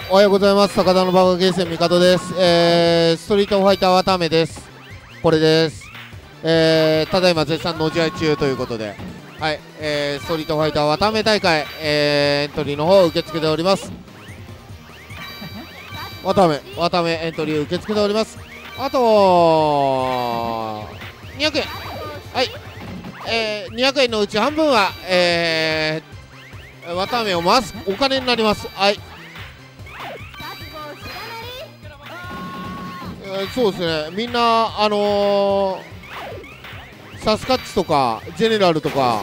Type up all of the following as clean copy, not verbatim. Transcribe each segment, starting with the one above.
おはようございます。高田の馬場ゲーセン帝です。ストリートファイターわたあめです。これです。ただいま絶賛の試合中ということで、はい、ストリートファイターわたあめ大会、エントリーの方を受け付けております。わたあめエントリー受け付けております。あと200円、はい、200円のうち半分は、わたあめを回すお金になります。はい、そうですね、みんなサスカッチとかジェネラルとか、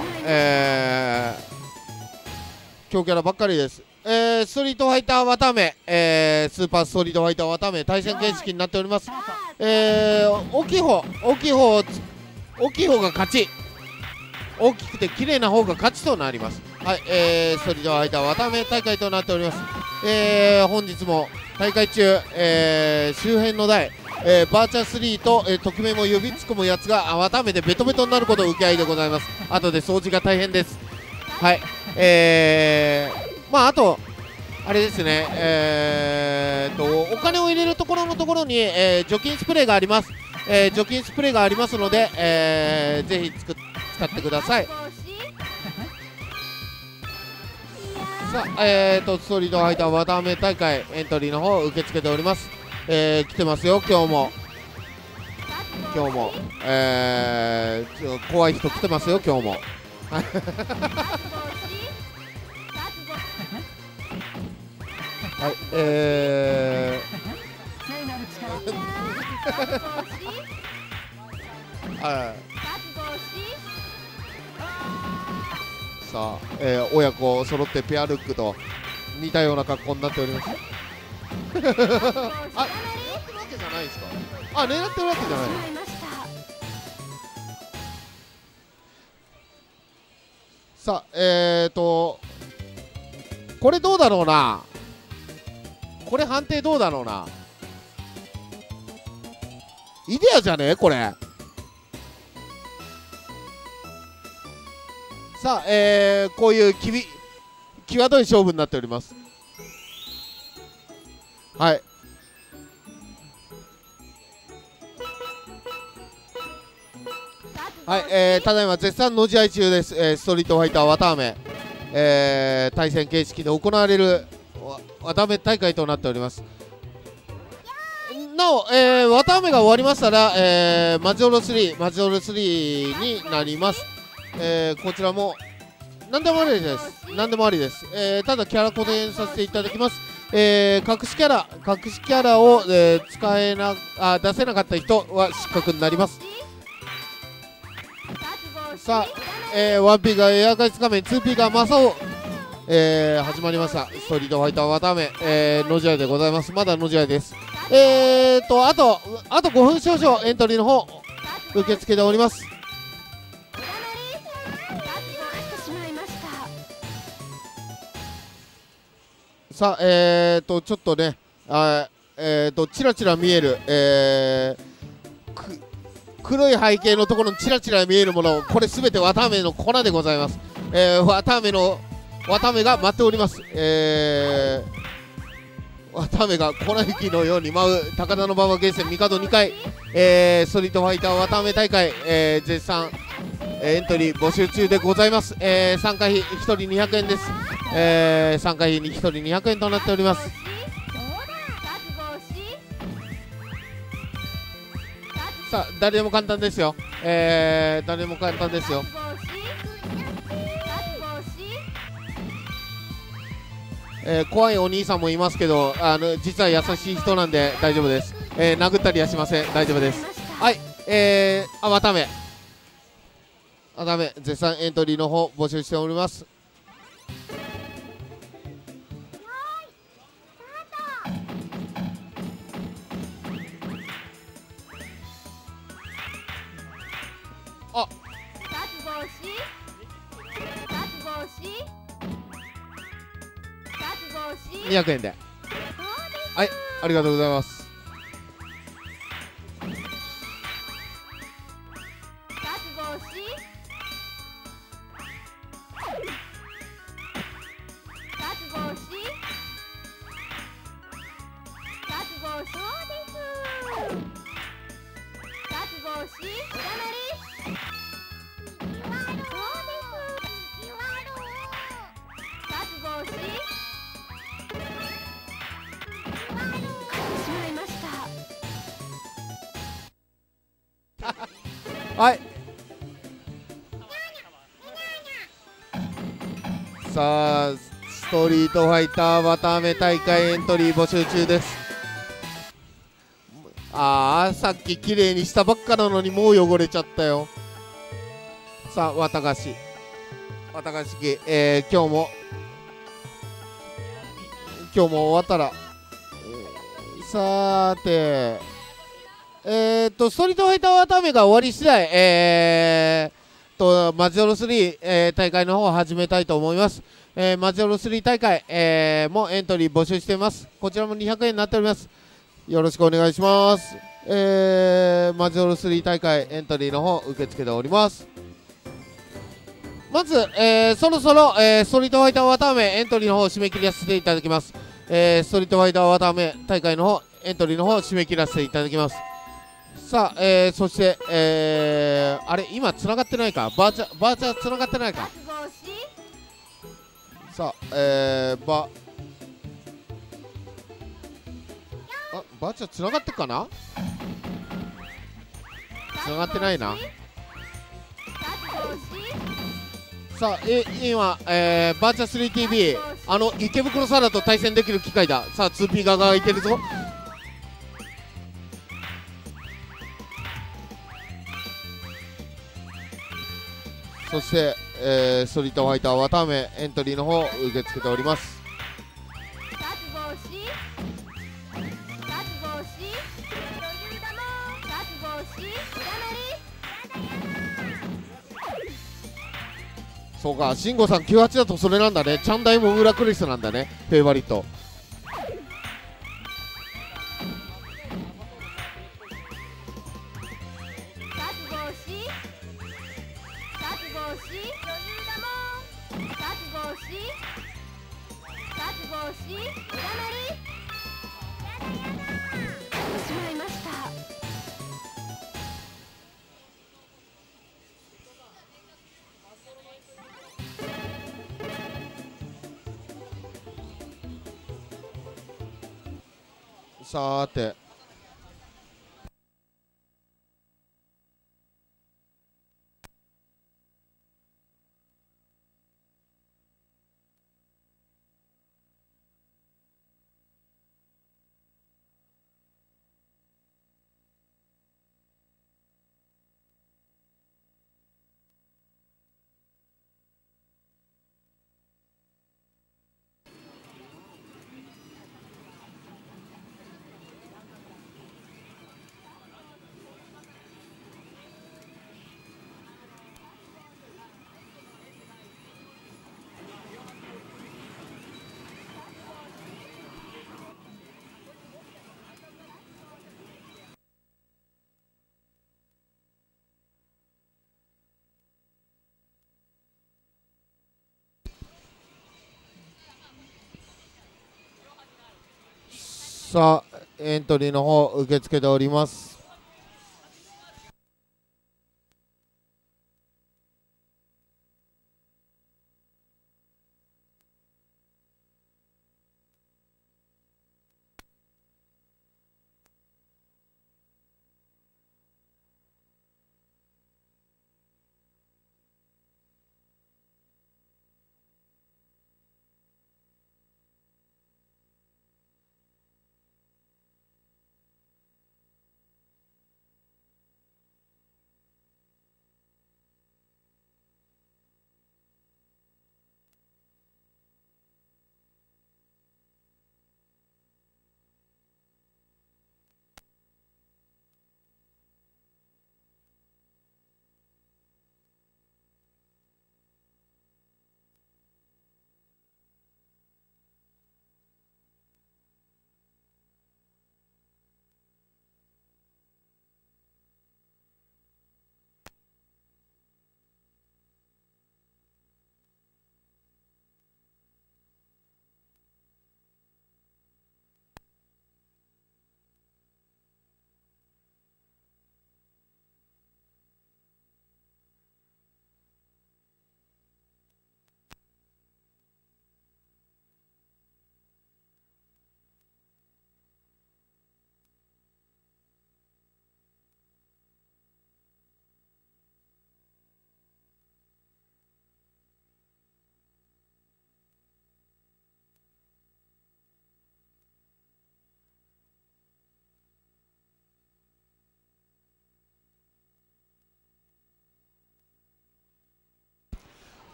強キャラばっかりです。ストリートファイターわたあめ、スーパーストリートファイターわたあめ対戦形式になっております。大きい方が勝ち、大きくて綺麗な方が勝ちとなります。はい、ストリートファイターわたあめ大会となっております。本日も大会中、周辺の台、バーチャー3と、匿名も呼びつくもやつがわたあめでベトベトになることを受け合いでございます。後で掃除が大変です。はい、まああとあれですね、お金を入れるところのところに、除菌スプレーがあります。除菌スプレーがありますので、ぜひ使ってください。さあ、ストリートファイターわたあめ大会エントリーの方受け付けております。来てますよ、今日も、怖い人来てますよ、今日も。はい、さあ、親子揃ってペアルックと似たような格好になっております。あ、狙ってるわけじゃないですか。あ、狙ってるわけじゃない。さあ、これどうだろうな。これ判定どうだろうな。イデアじゃねえこれ。さあ、こういう際どい勝負になっております。はい、はい、ただいま絶賛の試合中です。ストリートファイターわたあめ、対戦形式で行われるわたあめ大会となっております。なお、わたあめが終わりましたら、マジョル3になります。こちらも何でもありです。ただキャラ固定させていただきます。隠しキャラを、出せなかった人は失格になります。さあ、1P がエアガイツ仮面、2P がマサオ、始まりました。ストリートファイターわたあめ、の試合でございます。まだの試合です。あと5分少々エントリーの方受け付けております。さあ、ちょっとね、チラチラ見える、黒い背景のところにチラチラ見えるもの、これすべてわたあめの粉でございます。わたあめが舞っております。わたあめが粉雪のように舞う高田の馬場ゲーセン帝2回、ストリートファイターわたあめ大会、絶賛エントリー募集中でございます。参加費1人200円です。参加費に1人200円となっております。さあ、誰でも簡単ですよ。怖いお兄さんもいますけど、実は優しい人なんで大丈夫です。殴ったりはしません。大丈夫です。はい、わたあめ絶賛エントリーの方募集しております。あ、200円で、はい、ありがとうございます。 はい。さあストリートファイター綿あめ大会エントリー募集中です。さっき綺麗にしたばっかなのにもう汚れちゃったよ。さあ綿菓子機、今日も終わったら、さーてストリートファイター綿あめが終わり次第マジョロ3、大会の方を始めたいと思います。マジョロ3大会、もエントリー募集しています。こちらも200円になっております。よろしくお願いします。マジョロ3大会エントリーの方受け付けております。まず、そろそろ、ストリートファイター綿あめエントリーの方を締め切りさせていただきます。ストリートファイター綿あめ大会の方エントリーの方を締め切らせていただきます。さあ、そして、あれ今つながってないか、バーチャつながってないか。さあ、バーチャつながってっかな。つながってないな。さあ、今、バーチャ 3TV 池袋サラと対戦できる機会だ。さあ 2P 側がいけるぞ。そして、ストリートファイター綿あめエントリーの方受け付けております。そうか、慎吾さん98だとそれなんだね。チャンダイモグラクリスなんだね、フェイバリット。さーて、さあエントリーの方受け付けております。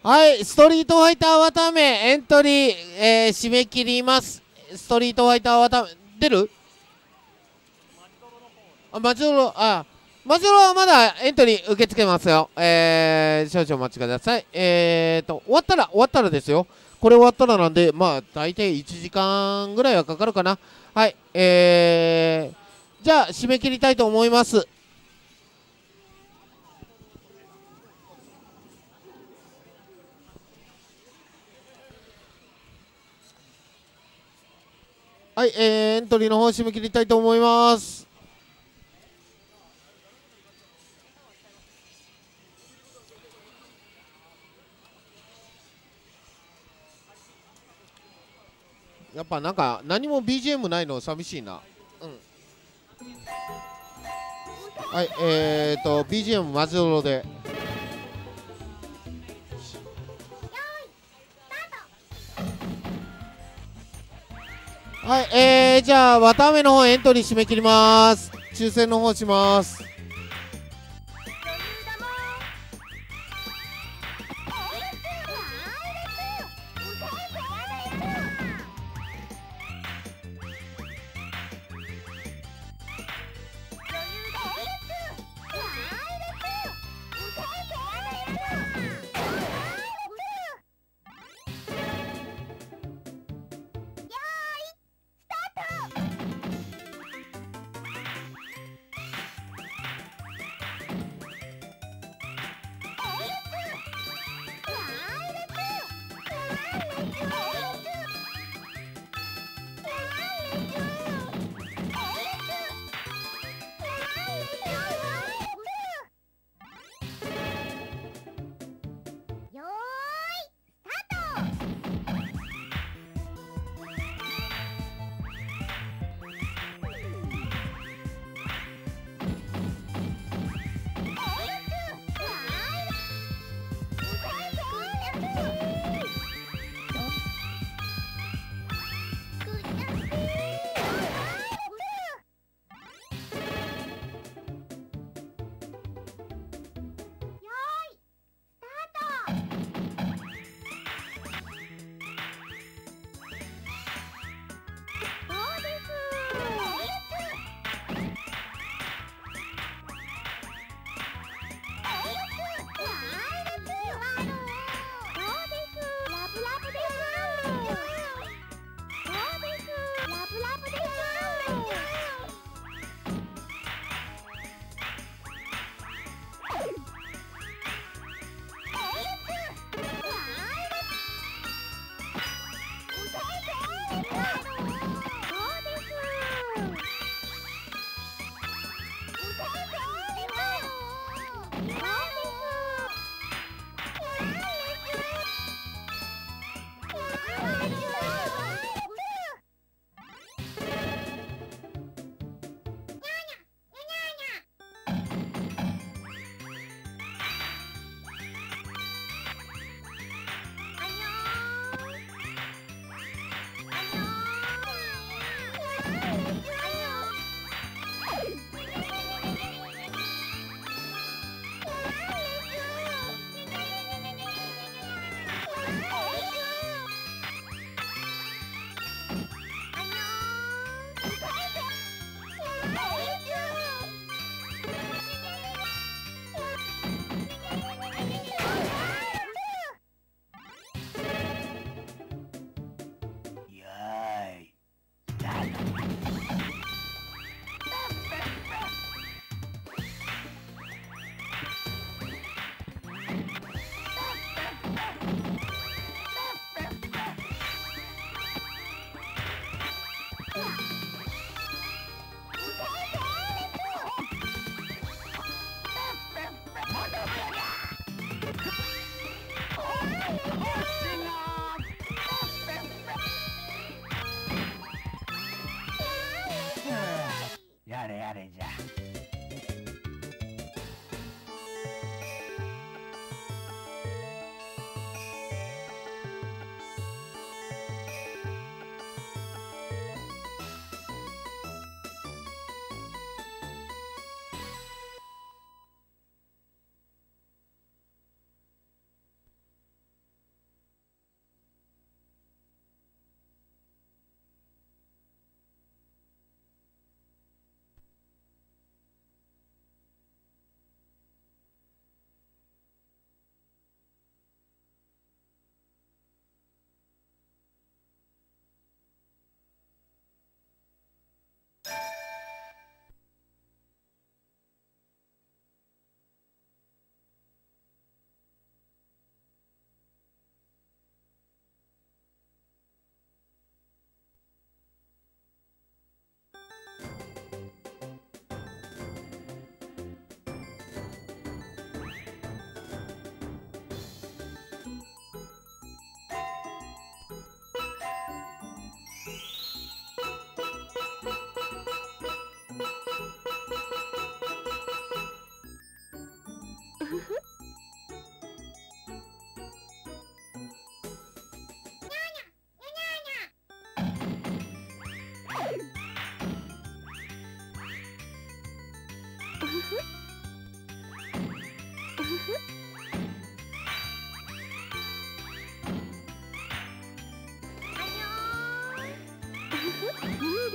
はい、ストリートファイターわたあめエントリー、締め切ります。ストリートファイターわたあめ出る？あ、マジョロ、マジョロはまだエントリー受け付けますよ。少々お待ちください。終わったらですよ。これ終わったらなんで、まあ、大体1時間ぐらいはかかるかな。はい、じゃあ、締め切りたいと思います。はい、エントリーの方締め切りたいと思います。やっぱなんか何も BGM ないの寂しいな。うん。はい、BGM マジドロで。はい、じゃあ、わたあめの方エントリー締め切ります。抽選の方します。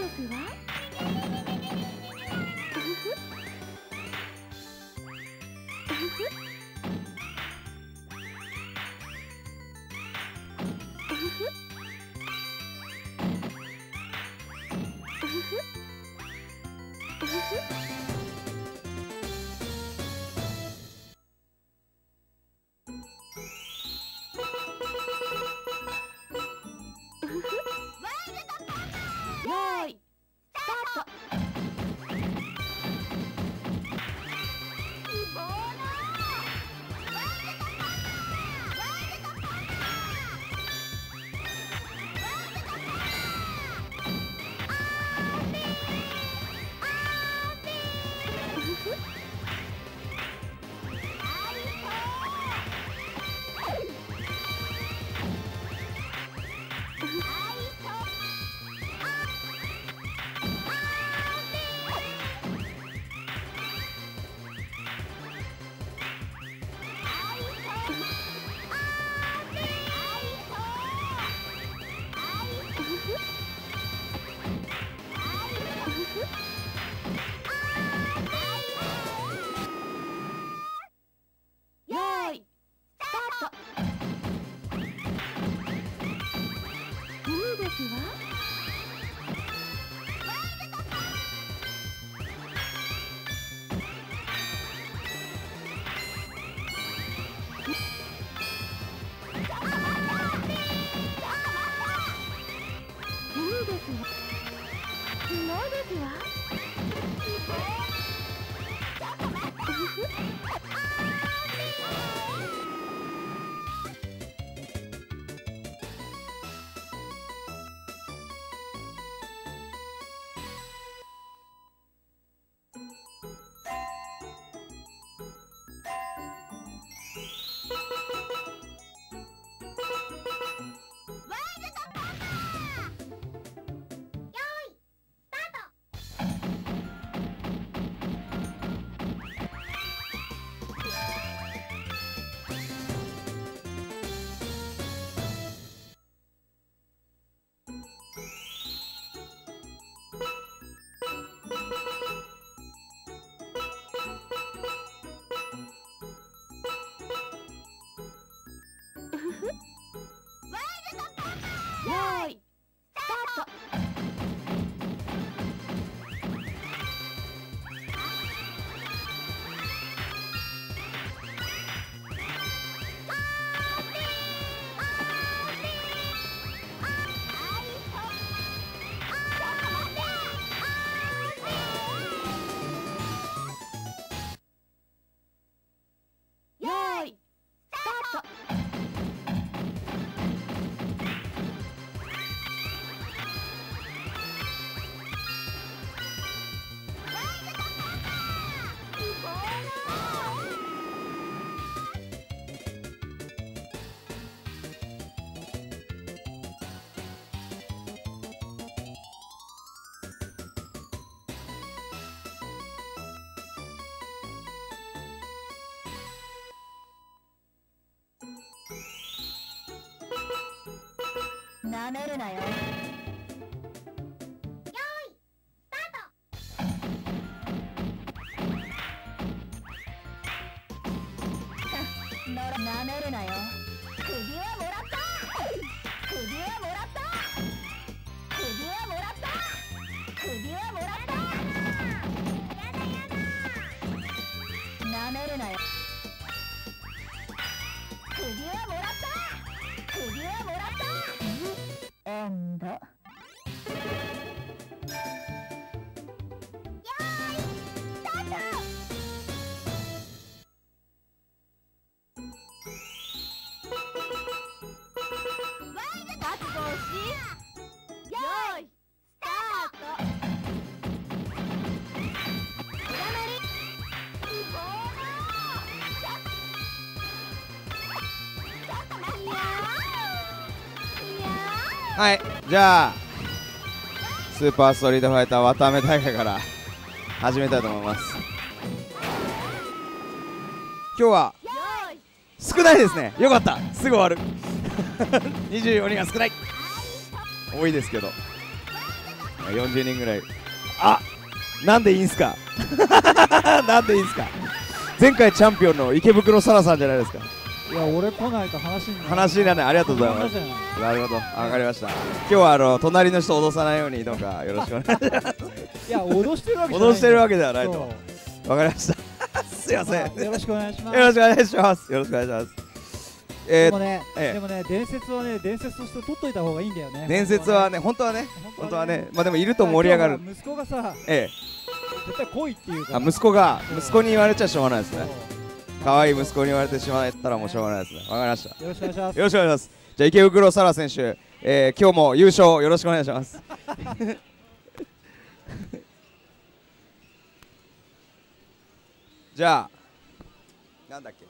ですわ。よーい、スタート。よーい、スタート。いいですわ。いいですわ。すごいですわ。よーい、スタート。よーい、スタート。なめるなよ。よーい、スタート。なめるなよ。首はもらった。首はもらった。首はもらった。首はもらった。やだやだ。なめるなよ。首はもらった。首はもらった。エンド。よーい、スタート。覚悟し、よーい、スタート。裏乗り。希望の。ちょっと待って。 はい、じゃあスーパーストリートファイターわたあめ大会から始めたいと思います。今日は少ないですね。よかった、すぐ終わる24人が少ない。多いですけど、 40人ぐらい。あ、なんでいいんすかなんでいいんすか。前回チャンピオンの池袋沙羅さんじゃないですか。 いや、俺来ないと話にならない。 話にならない。ありがとうございます。なるほど、わかりました。今日は隣の人を脅さないようにどうかよろしくお願いします。 いや、脅してるわけじゃない。 脅してるわけではないと。わかりました。すいません。 よろしくお願いします。 よろしくお願いします。よろしくお願いします。 でもね、伝説はね、伝説として取っといた方がいいんだよね。 伝説はね、本当はね、まあでもいると盛り上がる。 息子がさ、絶対来いっていうか。 息子に言われちゃしょうがないですね。可愛い息子に言われてしまったらもうしょうがないですね。わかりました。 よろしくお願いします。 よろしくお願いします。じゃあ池袋沙羅選手、今日も優勝よろしくお願いします。じゃあなんだっけ、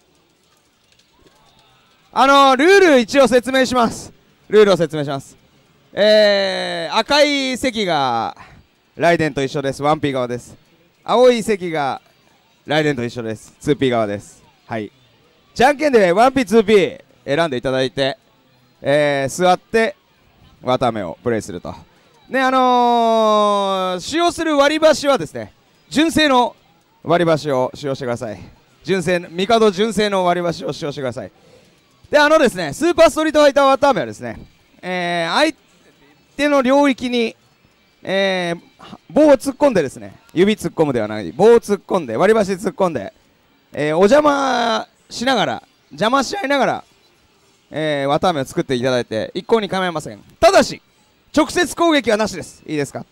ルール一応説明します。ルールを説明します。赤い席がライデンと一緒です。1P 側です。青い席がライデンと一緒です。2P 側です。はい。じゃんけんで 1P、2P 選んでいただいて、座って綿目をプレイすると。ね、使用する割り箸はですね、純正の割り箸を使用してください。帝純正の割り箸を使用してください。で、ですね、スーパーストリートファイター綿目はですね、相手の領域に、棒を突っ込んでですね、指突っ込むではない、棒を突っ込んで、割り箸突っ込んで、お邪魔し合いながら、綿目を作っていただいて、一向に構いません。ただし、直接攻撃はなしです。いいですか。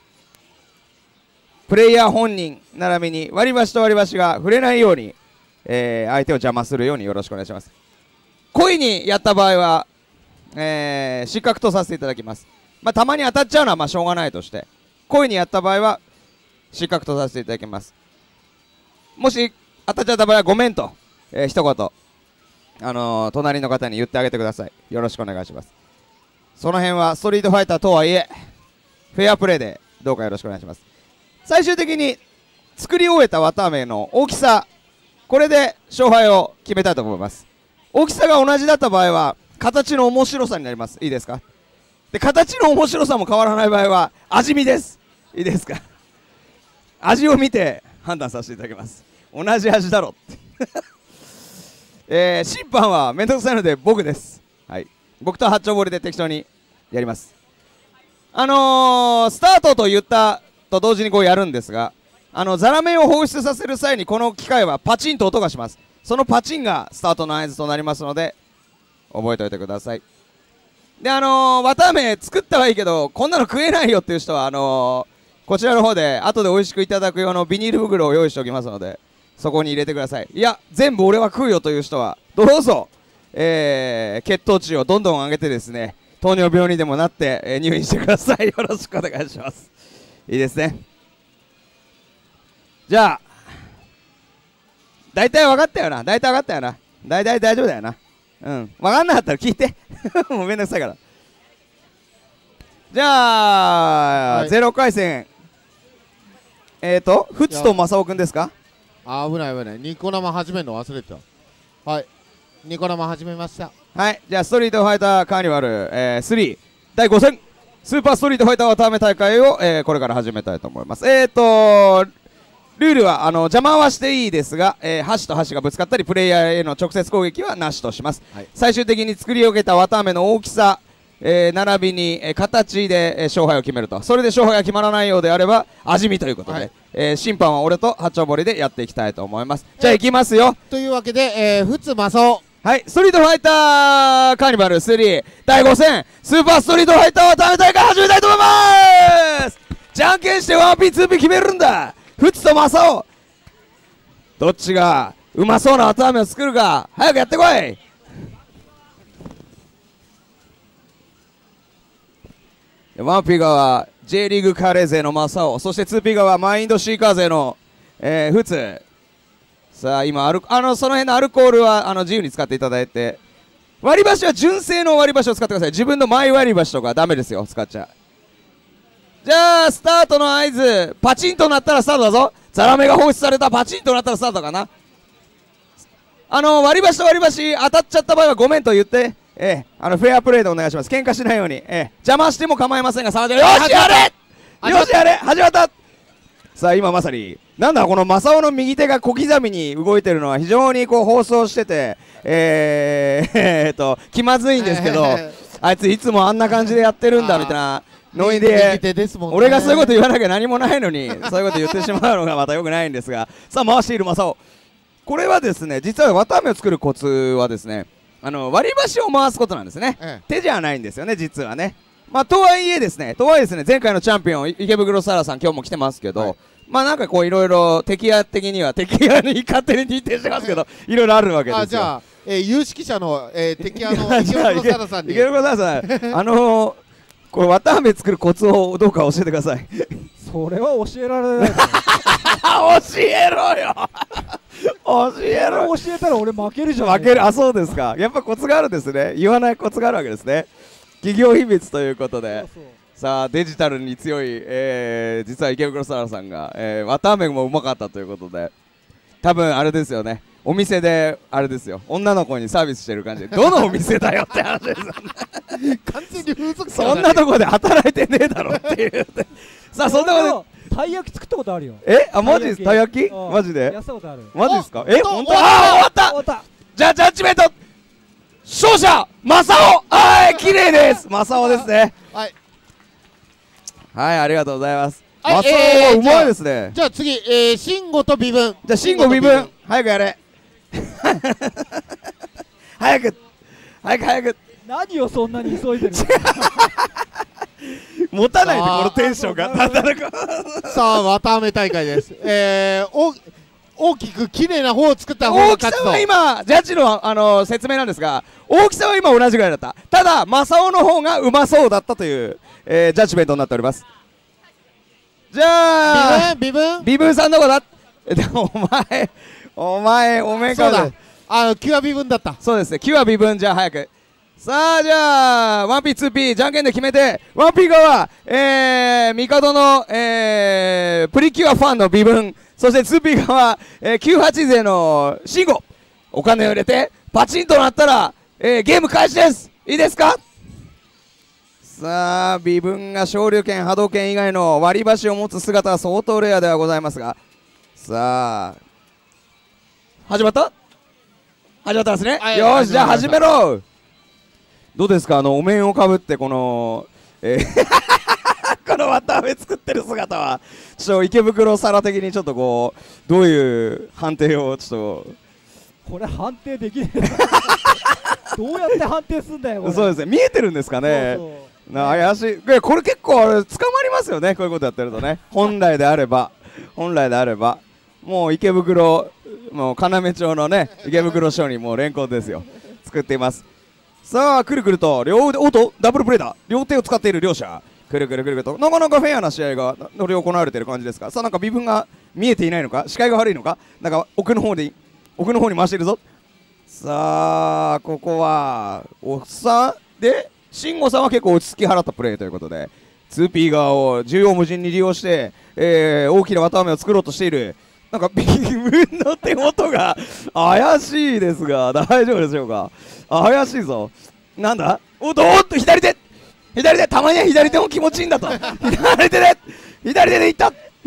プレイヤー本人並びに割り箸と割り箸が触れないように、相手を邪魔するようによろしくお願いします。故意にやった場合は、失格とさせていただきます。まあ、たまに当たっちゃうのはまあしょうがないとして、故意にやった場合は失格とさせていただきます。もし当たっちゃった場合はごめんと、一言隣の方に言ってあげてください。よろしくお願いします。その辺はストリートファイターとはいえフェアプレーでどうかよろしくお願いします。最終的に作り終えた綿目の大きさ、これで勝敗を決めたいと思います。大きさが同じだった場合は形の面白さになります。いいですか。で、形の面白さも変わらない場合は味見です。いいですか。味を見て判断させていただきます。同じ味だろって審判はめんどくさいので僕です。はい、僕と八丁堀で適当にやります。スタートと言ったと同時にこうやるんですが、ザラメを放出させる際にこの機械はパチンと音がします。そのパチンがスタートの合図となりますので覚えておいてください。で、綿あめ作ったはいいけどこんなの食えないよっていう人はこちらの方で後で美味しくいただく用のビニール袋を用意しておきますので、そこに入れてください。いや、全部俺は食うよという人はどうぞ、血糖値をどんどん上げてですね、糖尿病にでもなって、入院してください。よろしくお願いします。いいですね。じゃあ大体分かったよな。大体大丈夫だよな。うん、分かんなかったら聞いてもうめんどくさいから。じゃあ、はい、0回戦フツと正雄くんですか。 危ないニコ生始めるの忘れてた。はい、ニコ生始めました。 はい、じゃあストリートファイターカーニバル、3第5戦スーパーストリートファイター綿あめ大会を、これから始めたいと思います。ルールは邪魔はしていいですが、箸と箸がぶつかったりプレイヤーへの直接攻撃はなしとします。はい、最終的に作り上げた綿あめの大きさ、並びに、形で、勝敗を決めると。それで勝敗が決まらないようであれば味見ということで、はい、審判は俺と八丁堀でやっていきたいと思います。じゃあいきますよ。 というわけで、フツマサオ、 はい、ストリートファイターカーニバル3第5戦スーパーストリートファイター綿あめ大会始めたいと思います。じゃんけんして 1P2P 決めるんだ。フツとマサオ、どっちがうまそうな綿あめを作るか早くやってこい。1P 側は J リーグカレー勢のマサオ、そして 2P 側はマインドシーカー勢の、フツ。さあ今その辺のアルコールは自由に使っていただいて、割り箸は純正の割り箸を使ってください。自分のマイ割り箸とかダメですよ、使っちゃ。じゃあスタートの合図、パチンとなったらスタートだぞ。ザラメが放出された、パチンとなったらスタートかな。割り箸と割り箸当たっちゃった場合はごめんと言って、フェアプレーでお願いします。喧嘩しないように、邪魔しても構いませんが、よしやれよしやれ始まった。さあ今まさになんだこの正雄の右手が小刻みに動いてるのは非常にこう放送してて気まずいんですけどあいついつもあんな感じでやってるんだみたいなノリで俺がそういうこと言わなきゃ何もないのにそういうこと言ってしまうのがまたよくないんですが、さあ回している正雄、これはですね実は綿あめを作るコツはですね割り箸を回すことなんですね、手じゃないんですよね実はね。まあとはいえですね前回のチャンピオン池袋サラさん今日も来てますけど、まあなんかこういろいろ敵屋的には敵屋に勝手に認定してますけどいろいろあるわけですよ。 じゃあ有識者の敵屋の池袋サラさんに池袋サラさんこれ綿あめ作るコツをどうか教えてください。 それは教えられない。 教えろよ教えろ。 教えたら俺負けるじゃん。 負ける。あ、そうですか。やっぱコツがあるんですね。言わないコツがあるわけですね。企業秘密ということで。さあデジタルに強い、実は池袋サラさんが、綿あめもうまかったということで、多分あれですよね、お店であれですよ、女の子にサービスしてる感じでどのお店だよって話ですよね。 完全に風俗そんなとこで働いてねえだろっていうさあそんなことでたい焼き作ったことあるよ。 あ、マジです。たい焼きマジでやったことある。 マジですか。本当。 終わったじゃあジャッジメント勝者正雄。はい、綺麗です。正雄ですね。はい、ありがとうございます。正雄はうまいですね。 じゃあ次慎吾と微分。 じゃあ慎吾微分早くやれ早く何をそんなに急いでるの。 持たないでこのテンションがなんだろう。 さあ綿あめ大会です。大きく綺麗な方を作った方が勝つと。 大きさは今ジャッジの、説明なんですが、大きさは今同じぐらいだった。ただ正雄の方がうまそうだったという、ジャッジメントになっております。じゃあ微分さんどこだ。でもお前そうだ、キュア微分だった。 そうですね、キュア微分。じゃあ早く。さあじゃあ 1P2P じゃんけんで決めて、 1P 側帝の、プリキュアファンの微分、そして 2P 側、98勢の慎吾、お金を入れてパチンとなったら、ゲーム開始です。いいですか。さあ微分が昇竜拳波動拳以外の割り箸を持つ姿は相当レアではございますが、さあ始まったんですね。よし、じゃあ始めろ。どうですか、お面をかぶってこのこの綿あめ作ってる姿はちょっと池袋皿的にちょっとこうどういう判定をちょっと。 これ判定できないどうやって判定すんだよこれ。 そうですね、見えてるんですかね。怪しい。これ結構捕まりますよね、こういうことやってるとね。本来であればもう池袋、もう要町のね池袋署にもう連行ですよ。作っています。さあくるくると両腕、ダブルプレーだ。両手を使っている両者、くるくるとなかなかフェアな試合が乗り行われている感じですが、さあなんか微分が見えていないのか、視界が悪いのか、なんか奥の方に回しているぞ。さあここはおっさんで慎吾さんは結構落ち着き払ったプレーということで 2P 側を縦横無尽に利用して、大きな綿あめを作ろうとしている。なんか微分の手元が怪しいですが大丈夫でしょうか。怪しいぞ。なんだ、おっと左手、たまには左手も気持ちいいんだと。左手でいった。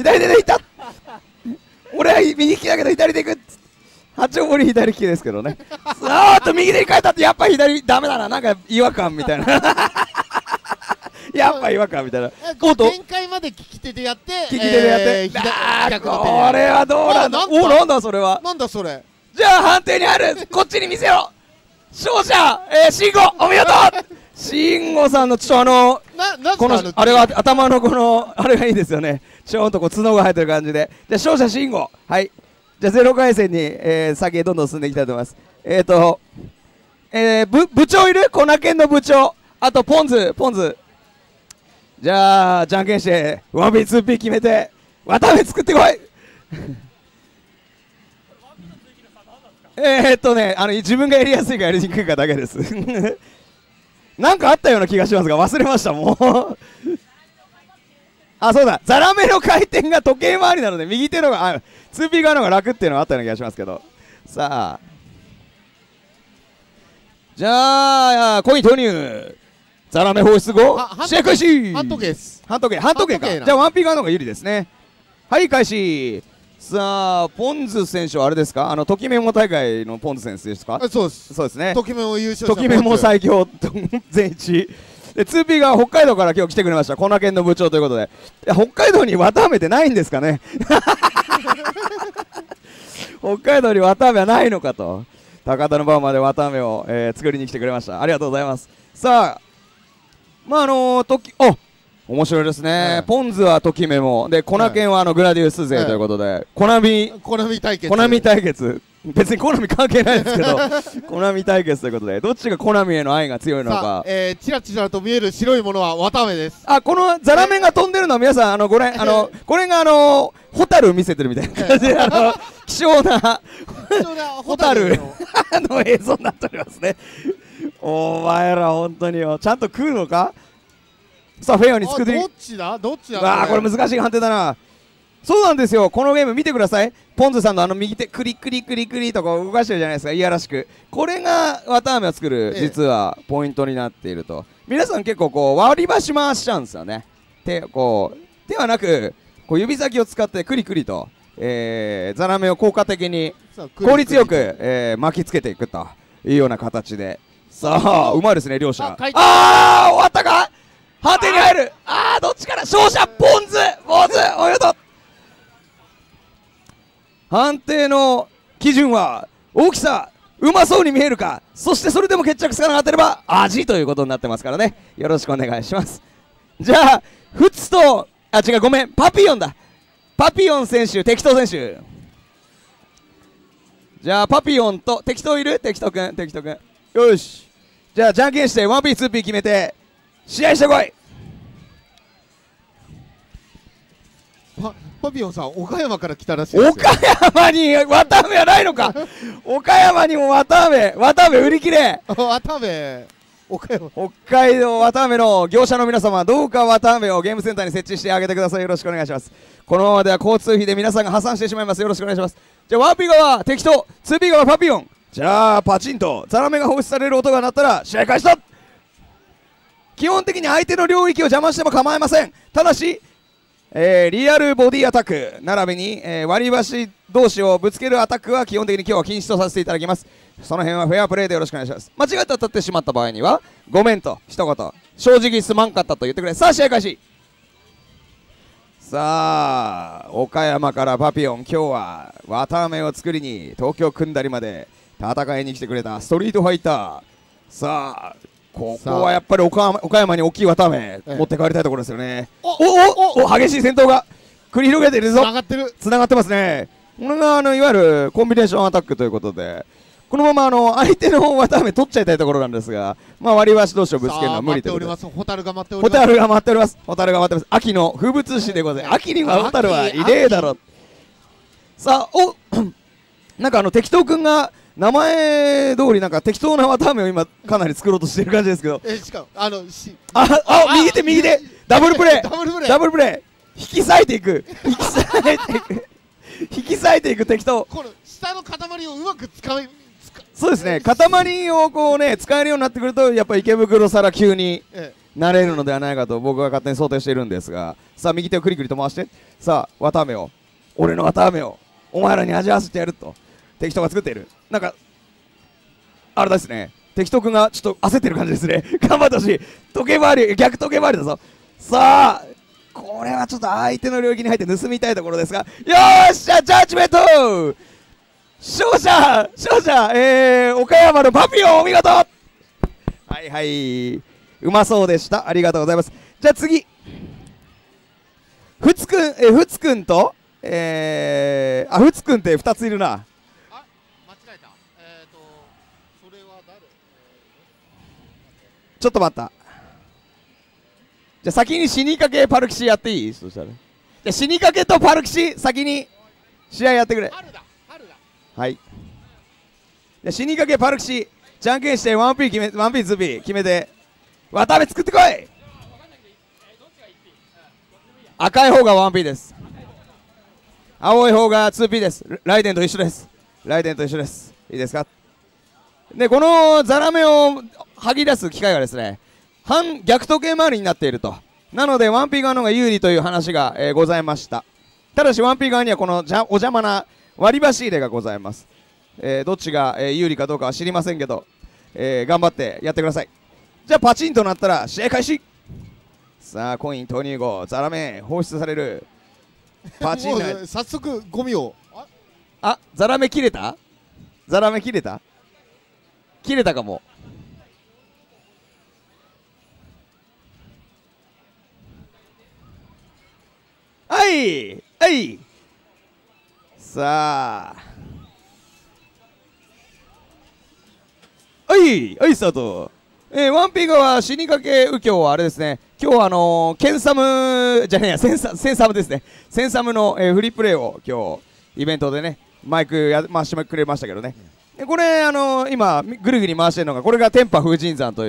俺は右利きだけど左でいく。八丁堀左利きですけどね。さあ右で変えたって、やっぱ左ダメだな、なんか違和感みたいなやっぱ違和感みたいな。 限界まで利き手でやって、 これはどうなんだ。なんだそれは。 なんだそれ。 じゃあ判定にある、こっちに見せろ。勝者慎吾、お見事。慎吾さんのこのあれは頭のこのあれがいいですよね。ちょんとこう角が生えてる感じで。じゃあ勝者慎吾。はい、じゃあ0回戦に、先へどんどん進んでいきたいと思います。部長いる？粉研の部長、あとポンズ。じゃあじゃんけんして 1P2P 決めて綿あめ作ってこい自分がやりやすいかやりにくいかだけですなんかあったような気がしますが忘れましたもうあ、そうだ、ザラメの回転が時計回りなので右手のが2P 側の方が楽っていうのがあったような気がしますけど、さあじゃあコイン投入。 ザラメ放出後あ試合開始。 半時計です。 半時計か。 半時計なじゃあワンピー側の方が有利ですね。はい開始。さあポンズ選手はあれですか、ときメモ大会のポンズ選手ですか。 そうです。 そうですね。 ときメモ優勝者ときメモ最強全一で 2P が北海道から今日来てくれました。コナケンの部長ということで、北海道に綿あめってないんですかね北海道に綿あめはないのかと、高田の馬場まで綿あめを、作りに来てくれました。ありがとうございます。さあまあ面白いですね、ポンズはときメモで、コナケンはグラディウス勢ということで、コナミ対決、別にコナミ関係ないですけどコナミ対決ということで、どっちがコナミへの愛が強いのか。 チラチラと見える白いものは綿あめです。 このザラメが飛んでるのは皆さんこれがホタル見せてるみたいな感じで希少なホタルの映像になっておりますね。お前ら本当によ、ちゃんと食うのか。さあフェアに作ってどっちだこれ難しい判定だな。そうなんですよ、このゲーム見てください。ポンズさんの右手クリクリクリクリとこう動かしてるじゃないですか、いやらしく。これが綿あめを作る実はポイントになっていると。皆さん結構こう割り箸回しちゃうんですよね。ではなくこう指先を使ってクリクリと、ザラメを効果的に効率よく、巻きつけていくというような形で。さあうまいですね両者。終わったか。判定に入る。どっちから勝者ポンズおめでとう。判定の基準は大きさ、うまそうに見えるか、そしてそれでも決着つかなかったれば味ということになってますからね、よろしくお願いします。じゃあフツとごめんパピヨンだ。パピヨン選手、適当選手。じゃあパピヨンと適当いる？適当くんよし。じゃあじゃんけんして 1P2P 決めて試合してこい。 パピヨンさん岡山から来たらしいですよ。 岡山に綿あめはないのか岡山にも綿あめ売り切れ綿あめ岡山、 北海道綿あめの業者の皆様、どうか綿あめをゲームセンターに設置してあげてください。よろしくお願いします。このままでは交通費で皆さんが破産してしまいます。よろしくお願いします。じゃあ 1P 側適当、 2P 側パピヨン。じゃあパチンとザラメが放出される音が鳴ったら試合開始だ。基本的に相手の領域を邪魔しても構いません。ただしリアルボディアタック並びに、割り箸同士をぶつけるアタックは基本的に今日は禁止とさせていただきます。その辺はフェアプレーでよろしくお願いします。間違って当たってしまった場合にはごめんと一言、正直すまんかったと言ってくれ。さあ試合開始。さあ岡山からパピヨン、今日は綿あめを作りに東京くんだりまで戦いに来てくれたストリートファイター。さあここはやっぱり岡山に大きい綿あめ持って帰りたいところですよね。激しい戦闘が繰り広げているぞ。つながってますね。これがいわゆるコンビネーションアタックということで、このまま相手の綿あめ取っちゃいたいところなんですが、割り箸同士をぶつけるのは無理ということで、 ホタルが待っております。秋の風物詩でございます。秋にはホタルは異例だろ。さあなんか適当くんが名前通りなんか適当な綿あめを今かなり作ろうとしてる感じですけど、 しかも右手ダブルプレー引き裂いていく適当。この下の塊をうまく使い、 そうですね、塊をこうね使えるようになってくるとやっぱり池袋皿級になれるのではないかと僕は勝手に想定しているんですが、さあ右手をクリクリと回して、さあ綿あめを、俺の綿あめをお前らに味わわせてやると適当が作っている。なんかあれですね、適当くんがちょっと焦ってる感じですね。頑張ってほしい。逆時計回りだぞ。さあこれはちょっと相手の領域に入って盗みたいところですが、よっしゃジャッジメント勝者岡山のパピヨンお見事。うまそうでした。ありがとうございます。じゃあ次フツくんとフツくんって2ついるな。ちょっと待った。じゃあ先に死にかけパルキシやっていい？そしたらじゃあ死にかけとパルキシ先に試合やってくれ。はい。じゃあ死にかけパルキシじゃんけんして 1P2P 決めて綿あめ作ってこい。赤い方が 1P です。青い方が 2P です。ライデンと一緒です。いいですか。でこのザラメを剥ぎ出す機械はですね、 反逆時計回りになっていると。なのでワンピー側の方が有利という話が、ございました。ただしワンピー側にはこのお邪魔な割り箸入れがございます。どっちが、有利かどうかは知りませんけど、頑張ってやってください。じゃあパチンとなったら試合開始。さあコイン投入後ザラメ放出される。パチンな早速ゴミをザラメ切れた？ザラメ切れた？切れたかも。はいはい。さあはいはいスタート。ワンピー側死にかけ右京はあれですね、今日はケンサムじゃねえやセンサムですね。センサムの、フリープレイを今日イベントでねマイク回してくれましたけどね。これ今ぐるぐる回してるのがこれが天パ風神山という、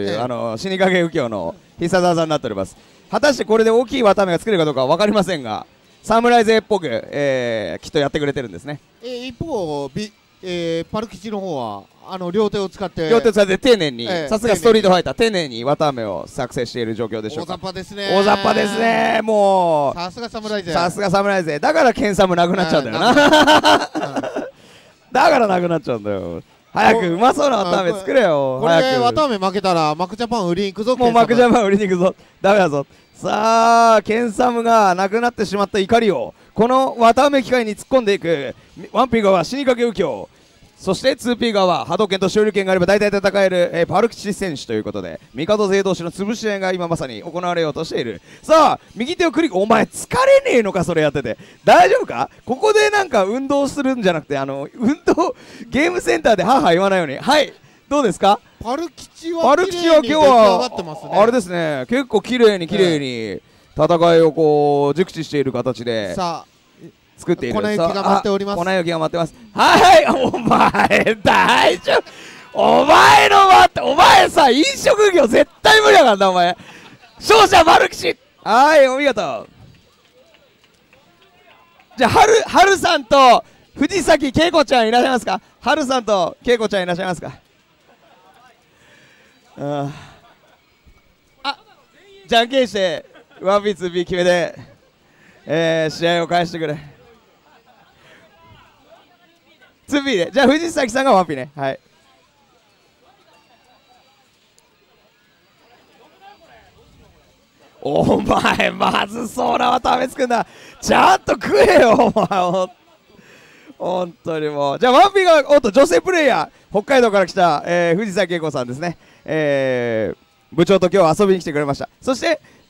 死にかけ右京の必殺技になっております。果たしてこれで大きい綿目が作れるかどうかは分かりませんが、侍勢っぽく、きっとやってくれてるんですね。 一方パル吉の方は両手を使って丁寧に、さすがストリートファイター、丁寧に綿飴を作成している状況でしょうか。 大雑把ですね。 大雑把ですね。もうさすが侍勢。 さすが侍勢。だからケンサムなくなっちゃうんだよな。だからなくなっちゃうんだよ。早くうまそうな綿飴作れよ。 これ綿飴負けたらマクジャパン売りに行くぞ。 もうマクジャパン売りに行くぞ。ダメだぞ。さあケンサムがなくなってしまった怒りをこの綿飴機械に突っ込んでいくワンピー側は死にかけ右京、そして 2P 側は波動拳と勝利拳があれば大体戦える、パル吉選手ということで帝勢同士の潰し合いが今まさに行われようとしている。さあ右手をクリック。お前疲れねえのかそれやってて。大丈夫か。ここでなんか運動するんじゃなくて運動ゲームセンターでは言わないように。はいどうですか。 パル吉は今日はあれですね、結構綺麗に戦いをこう熟知している形で作っている。 粉雪が待っております。 粉雪が待ってます。はいお前大丈夫。お前さ飲食業絶対無理だからなお前。勝者マル吉。はいお見事。じゃあはるさんと藤崎恵子ちゃんいらっしゃいますか。はるさんと恵子ちゃんいらっしゃいますか。じゃんけんしてワンピース B 決めで、試合を返してくれ。2P でじゃあ藤崎さんがワンピーね。はい。お前まずそうな綿飴作んだ。ちゃんと食えよお前。本当にもう。じゃあワンピーがおっと女性プレイヤー北海道から来た、藤崎恵子さんですね。部長と今日遊びに来てくれました。そして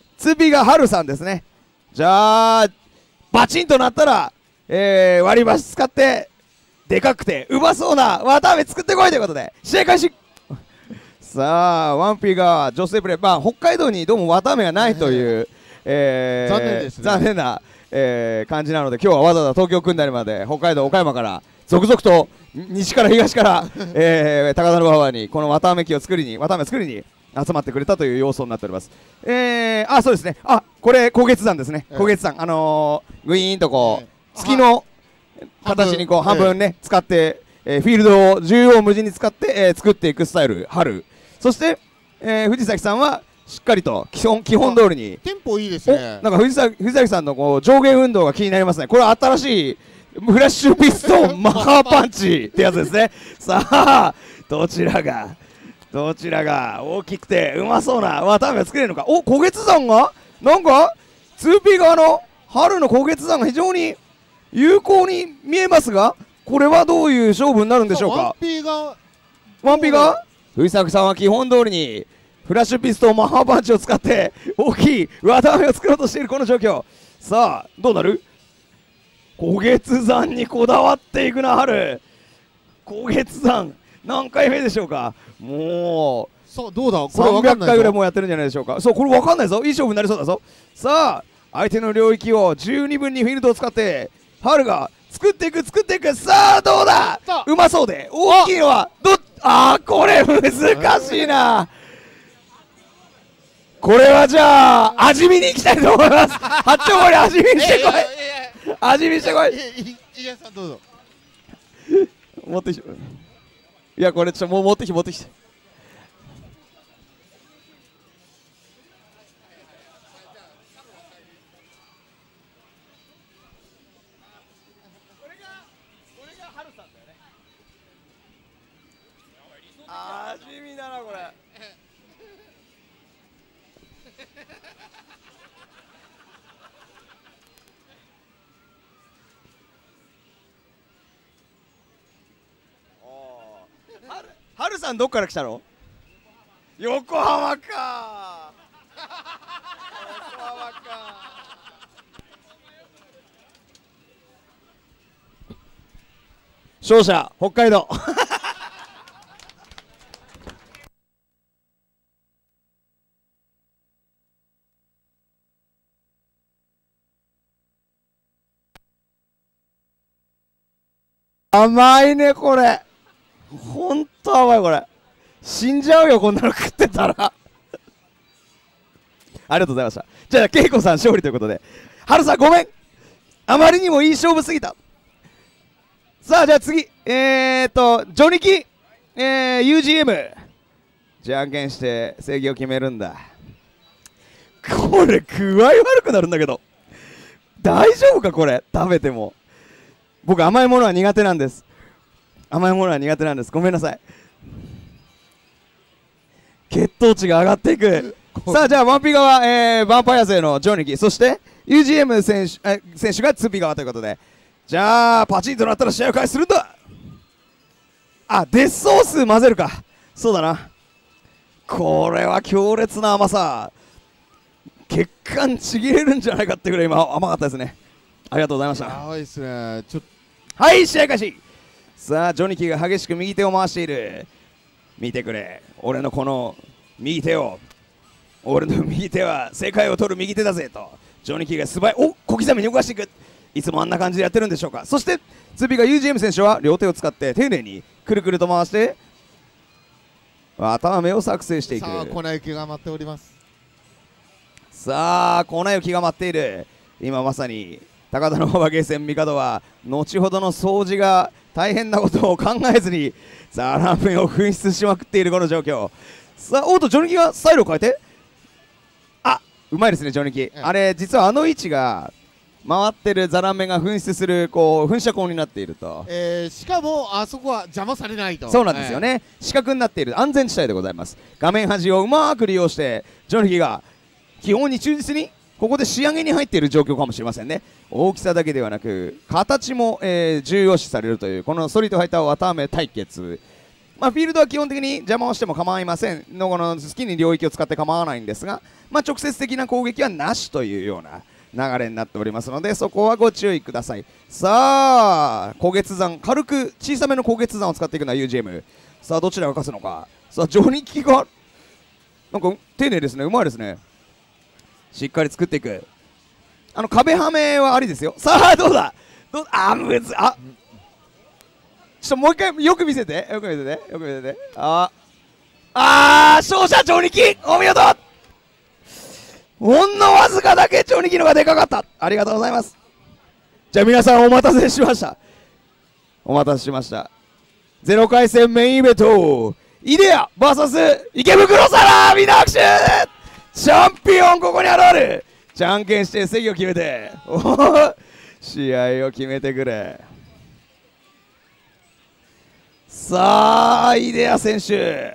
2P がハルさんですね。じゃあバチンとなったら、割り箸使ってでかくてうまそうな綿飴作ってこいということで試合開始。さあワンピーが女性プレイ、北海道にどうも綿飴がないという、 残念ですね。 残念な、感じなので今日はわざわざ東京組んだりまで北海道岡山から続々と西から東から、高田馬場にこの綿飴を作りに集まってくれたという様相になっております。そうですね。これ高月山ですね。高月山グイーンとこう月の形にこう半分ね使って、フィールドを縦横無尽に使って、作っていくスタイル春。そして、藤崎さんはしっかりと基本通りにテンポいいですね。 なんか藤崎さんのこう上下運動が気になりますね。これは新しいフラッシュピストンマハーパンチってやつですね。さあどちらが大きくてうまそうな綿飴を作れるのか。小月山がなんか 2P 側の春の小月山が非常に有効に見えますが、これはどういう勝負になるんでしょうか。ワンピーが藤崎さんは基本通りにフラッシュピストンマハーパンチを使って大きい綿飴を作ろうとしているこの状況。さあどうなる。小月山にこだわっていくな春。小月山何回目でしょうか。もうどうだこれ分かんないぞ。 300回ぐらいもうやってるんじゃないでしょうか。これ分かんないぞ。いい勝負になりそうだぞ。さあ相手の領域を十二分にフィールドを使って春が作っていく。さあどうだ。うまそうで大きいのはこれ難しいな。これはじゃあ味見に行きたいと思います。八丁堀味見してこい。味見してこい。 井上さんどうぞ。 持ってきて。いやこれもう持ってきて。 さんどっから来たの？横浜か横浜か。勝者北海道甘いねこれ、ほんと甘いこれ、死んじゃうよこんなの食ってたらありがとうございました。じゃあ恵子さん勝利ということで、ハルさんごめん、あまりにもいい勝負すぎた。さあじゃあ次ジョニキUGM じゃんけんして正義を決めるんだ。これ具合悪くなるんだけど大丈夫かこれ、食べても。僕甘いものは苦手なんです。甘いものは苦手なんです。ごめんなさい。血糖値が上がっていくさあじゃあワンピ側、ヴァンパイア勢のジョニキ、そして UGM 選手がツーピ側ということで、じゃあパチンとなったら試合を開始するんだ。あ、デッソース混ぜるか。そうだな。これは強烈な甘さ、血管ちぎれるんじゃないかってぐらい今甘かったですね。ありがとうございました。 やばいっすね。 はい試合開始。さあジョニキが激しく右手を回している。見てくれ俺のこの右手を、俺の右手は世界を取る右手だぜとジョニキが素早い小刻みに動かしていく。いつもあんな感じでやってるんでしょうか。そして次が UGM 選手は両手を使って丁寧にくるくると回して頭目を作成していく。 さあ粉雪が待っております。 さあ粉雪が待っている。今まさに高田の馬場ゲーセン帝は後ほどの掃除が大変なことを考えずにザラーメンを紛失しまくっているこの状況。さあおっとジョニキがスタイルを変えて、あうまいですねジョニキ、あれ実はあの位置が回ってるザラメが噴出するこう噴射口になっていると、 しかもあそこは邪魔されないと。 そうなんですよね、死角になっている安全地帯でございます。画面端をうまく利用してジョニキが基本に忠実にここで仕上げに入っている状況かもしれませんね。大きさだけではなく形も、重要視されるというこのストリートファイター綿あめ対決。フィールドは基本的に邪魔をしても構いませんの、この好きに領域を使って構わないんですが、直接的な攻撃はなしというような流れになっておりますので、そこはご注意ください。さあ焦月山、軽く小さめの焦月山を使っていくのは UGM。 さあどちらが勝つのか。さあジョニキがなんか丁寧ですね、うまいですね。しっかり作っていく。壁はめはありですよ。さあどうだむずあちょっともう一回よく見せて勝者ジョニキお見事。ほんのわずかだけジョニキのがでかかった。ありがとうございます。じゃあ皆さんお待たせしました。0回戦メインイベントイデア VS 池袋サラみんな拍手。チャンピオンここに現れる。じゃんけんして席を決めて試合を決めてくれ。さあイデア選手、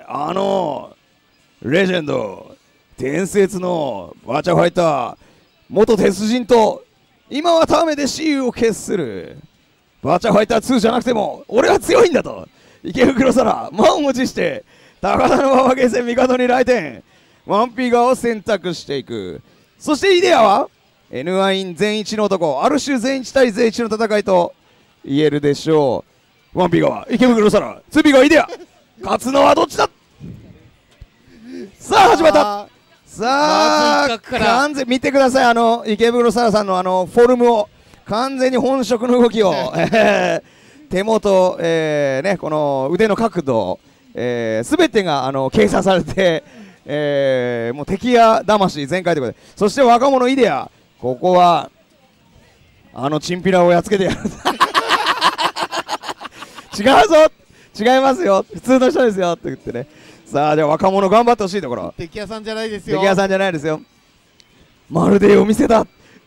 レジェンド伝説のバチャファイター元鉄人と今はタメで雌雄を決するバチャファイター2じゃなくても俺は強いんだと池袋サラ満を持ちして高田の馬場ゲーセン帝に来店。ワンピーガーを選択していく。そしてイデアは N1 全一の男、ある種全一対全一の戦いと言えるでしょう。ワンピーガー池袋サラ、ツーピーガーイデア、勝つのはどっちだ。さあ始まった。さあ完全見てください、池袋サラさんのフォルムを、完全に本職の動きを手元、この腕の角度、全てが計算されてもう敵や魂全開ということで。そして若者イデア、ここはチンピラをやっつけてやる違うぞ、違いますよ、普通の人ですよって言ってね。さあじゃあ若者頑張ってほしいところ。 敵屋さんじゃないですよ。 敵屋さんじゃないですよ。まるでお店だ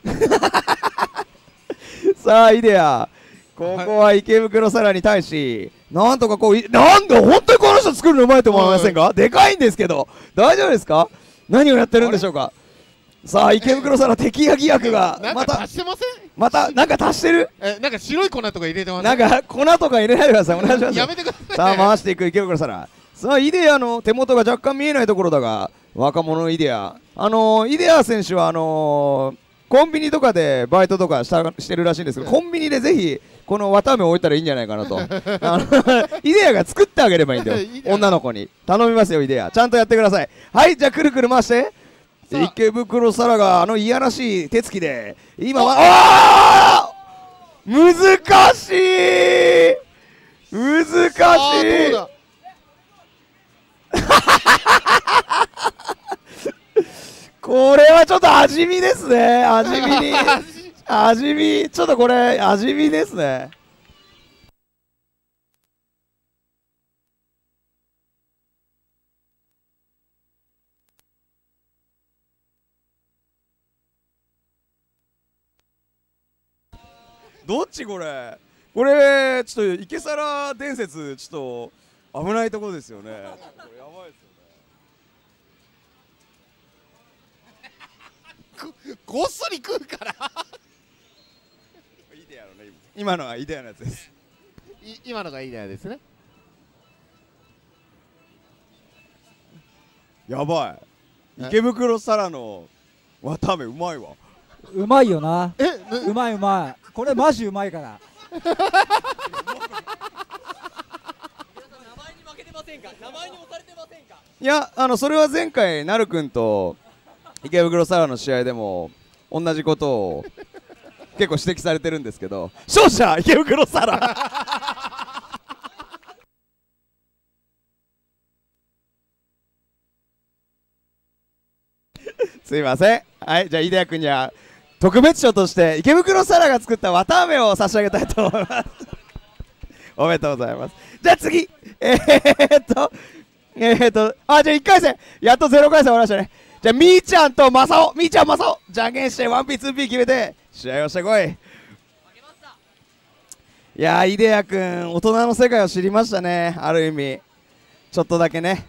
さあイデア、ここは池袋サラに対しなんとかなんで本当にこの人作るのうまいと思いませんか。でかいんですけど大丈夫ですか。何をやってるんでしょうか。さあ池袋サラ敵や疑惑がなんか足してません。 またなんか足してる。 なんか白い粉とか入れてます。 なんか粉とか入れないでください、お願いします。 やめてください。 さあ回していく池袋サラ。 さあイデアの手元が若干見えないところだが、若者のイデア、イデア選手はコンビニとかでバイトとかしてるらしいんですけど、コンビニでぜひこの綿あめを置いたらいいんじゃないかなとイデアが作ってあげればいいんだよ女の子に頼みますよ。イデアちゃんとやってください。はい、じゃあくるくる回して、池袋サラがいやらしい手つきで今は、あー難しい難しいこれはちょっと味見ですね。味見ちょっとこれ味見ですね。どっちこれちょっと池皿伝説ちょっと危ないところですよね。これやばいですよねごっそり食うからイデアのね、今のはイデアのやつです。 今のがイデアですね。 やばい、池袋サラの綿あめうまいわ。 うまいよな。うまいうまい。これマジうまいから。 名前に負けてませんか。名前に押されてませんか。 いやそれは前回なるくんと池袋サラの試合でも同じことを結構指摘されてるんですけど、勝者池袋サラすいません。はい、じゃあイデア君には特別賞として池袋サラが作った綿あめを差し上げたいと思いますおめでとうございます。じゃあ次じゃあ1回戦やっと0回戦終わりましたね。じゃあみーちゃんとまさお、みーちゃんまさおじゃんけんして 1P2P 決めて試合をしてこい。いやーイデア君大人の世界を知りましたね。ある意味ちょっとだけね。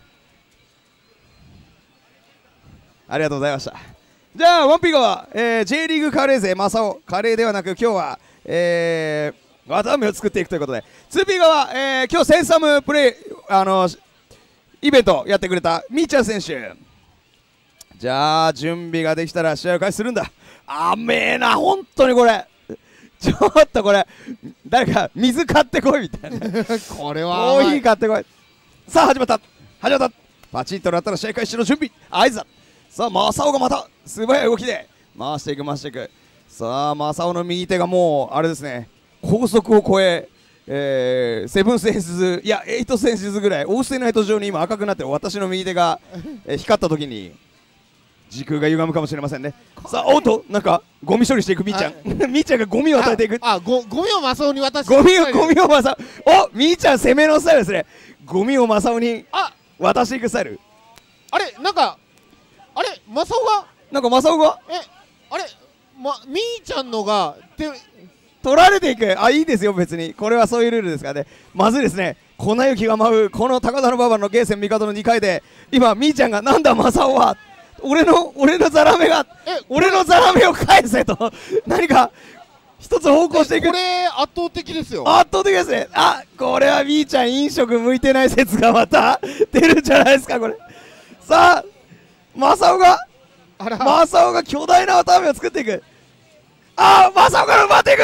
ありがとうございました。じゃあ 1P 側、J リーグカレー勢マサオ、カレーではなく今日は綿あめを作っていくということで、 2P 側、今日センサムプレイイベントやってくれたみーちゃん選手、じゃあ準備ができたら試合を開始するんだ。甘えな本当にこれちょっとこれ誰か水買ってこいみたいなこれはコーヒー買ってこい。さあ始まったパチンとなったら試合開始の準備合図だ。さあマサオがまた素早い動きで回していく。さあマサオの右手がもうあれですね、高速を超え7センシズいや8センシズぐらいオーステナイト上に今赤くなってる私の右手が、光った時に時空が歪むかもしれませんね。さあおっとなんかゴミ処理していくみーちゃんみーちゃんがゴミを与えていく。 ゴミをマサオに渡してゴミをマサオ、おみーちゃん攻めのスタイルですね。ゴミをマサオに渡していくスタイル。 あれなんかあれマサオがあれみーちゃんのが取られていく。いいですよ別にこれはそういうルールですからね。まずいですね、粉雪が舞うこの高田馬場のゲーセン味方の2階で今みーちゃんがなんだマサオは俺のザラメを返せと何か一つ方向していく。 これ圧倒的ですよ。 圧倒的ですね。これはみーちゃん飲食向いてない説がまた出るんじゃないですかこれ。さあマサオが巨大な綿あめを作っていく。マサオから奪っていく。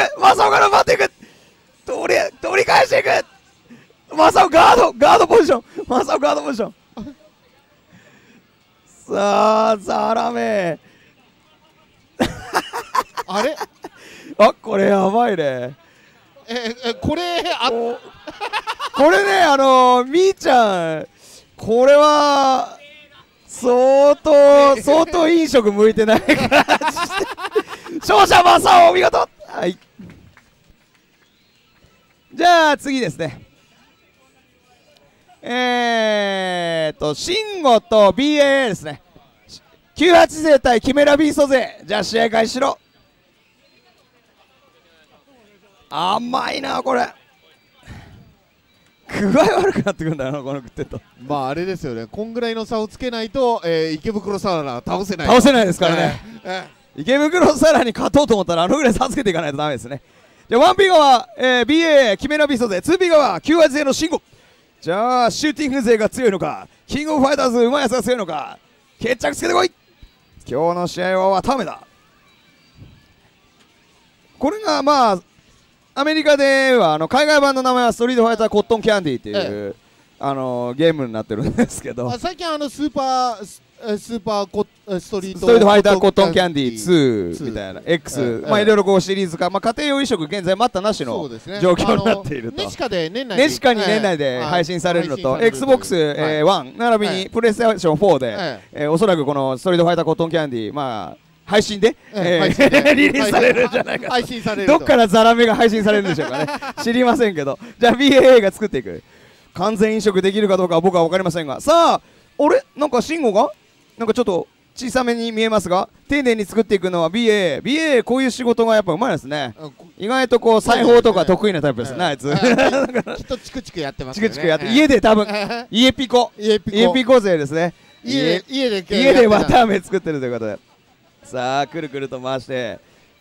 取り返していく。マサオガードポジション。さあザラメあれこれやばいね。 これねみーちゃんこれは相当飲食向いてないから勝者マサオお見事。はいじゃあ次ですね。シンゴと BAA ですね。98勢対キメラビースト勢。じゃあ試合開始しろ。甘いなこれ。具合悪くなってくるんだよなこの食ってると。 あれですよね、こんぐらいの差をつけないと、池袋サラ倒せないですからね、池袋サラに勝とうと思ったらぐらい差つけていかないとダメですね。じゃあ 1P 側、BA キメラビスト勢、 2P 側98勢のシンゴ。 じゃあシューティング勢が強いのか、キングオブファイターズうまいやつが強いのか、決着つけてこい。今日の試合は綿あめだ。これがまあアメリカでは海外版の名前はストリートファイターコットンキャンディーっていう、ゲームになってるんですけど、 最近スーパーストリートファイターコットンキャンディー2みたいな X、まあいろいろこうシリーズ化、まあ家庭用移植現在待ったなしの状況になっていると。 ネシカに年内で配信されるのと、XBOX1 並びにプレイステーション4でおそらくこのストリートファイターコットンキャンディー、まあ配信でリリースされるんじゃないか。 配信される。 どっからザラメが配信されるんでしょうかね。知りませんけど、じゃあ BAA が作っていく。完全移植できるかどうかは僕は分かりませんが、さあなんか慎吾がなんかちょっと小さめに見えますが、丁寧に作っていくのは BA こういう仕事がやっぱうまいですね。意外とこう裁縫とか得意なタイプですね、あいつ。 きっとチクチクやってますね。 チクチクやって家で多分家ピコ勢ですね。 家で綿あめ作ってるということで、さあくるくると回して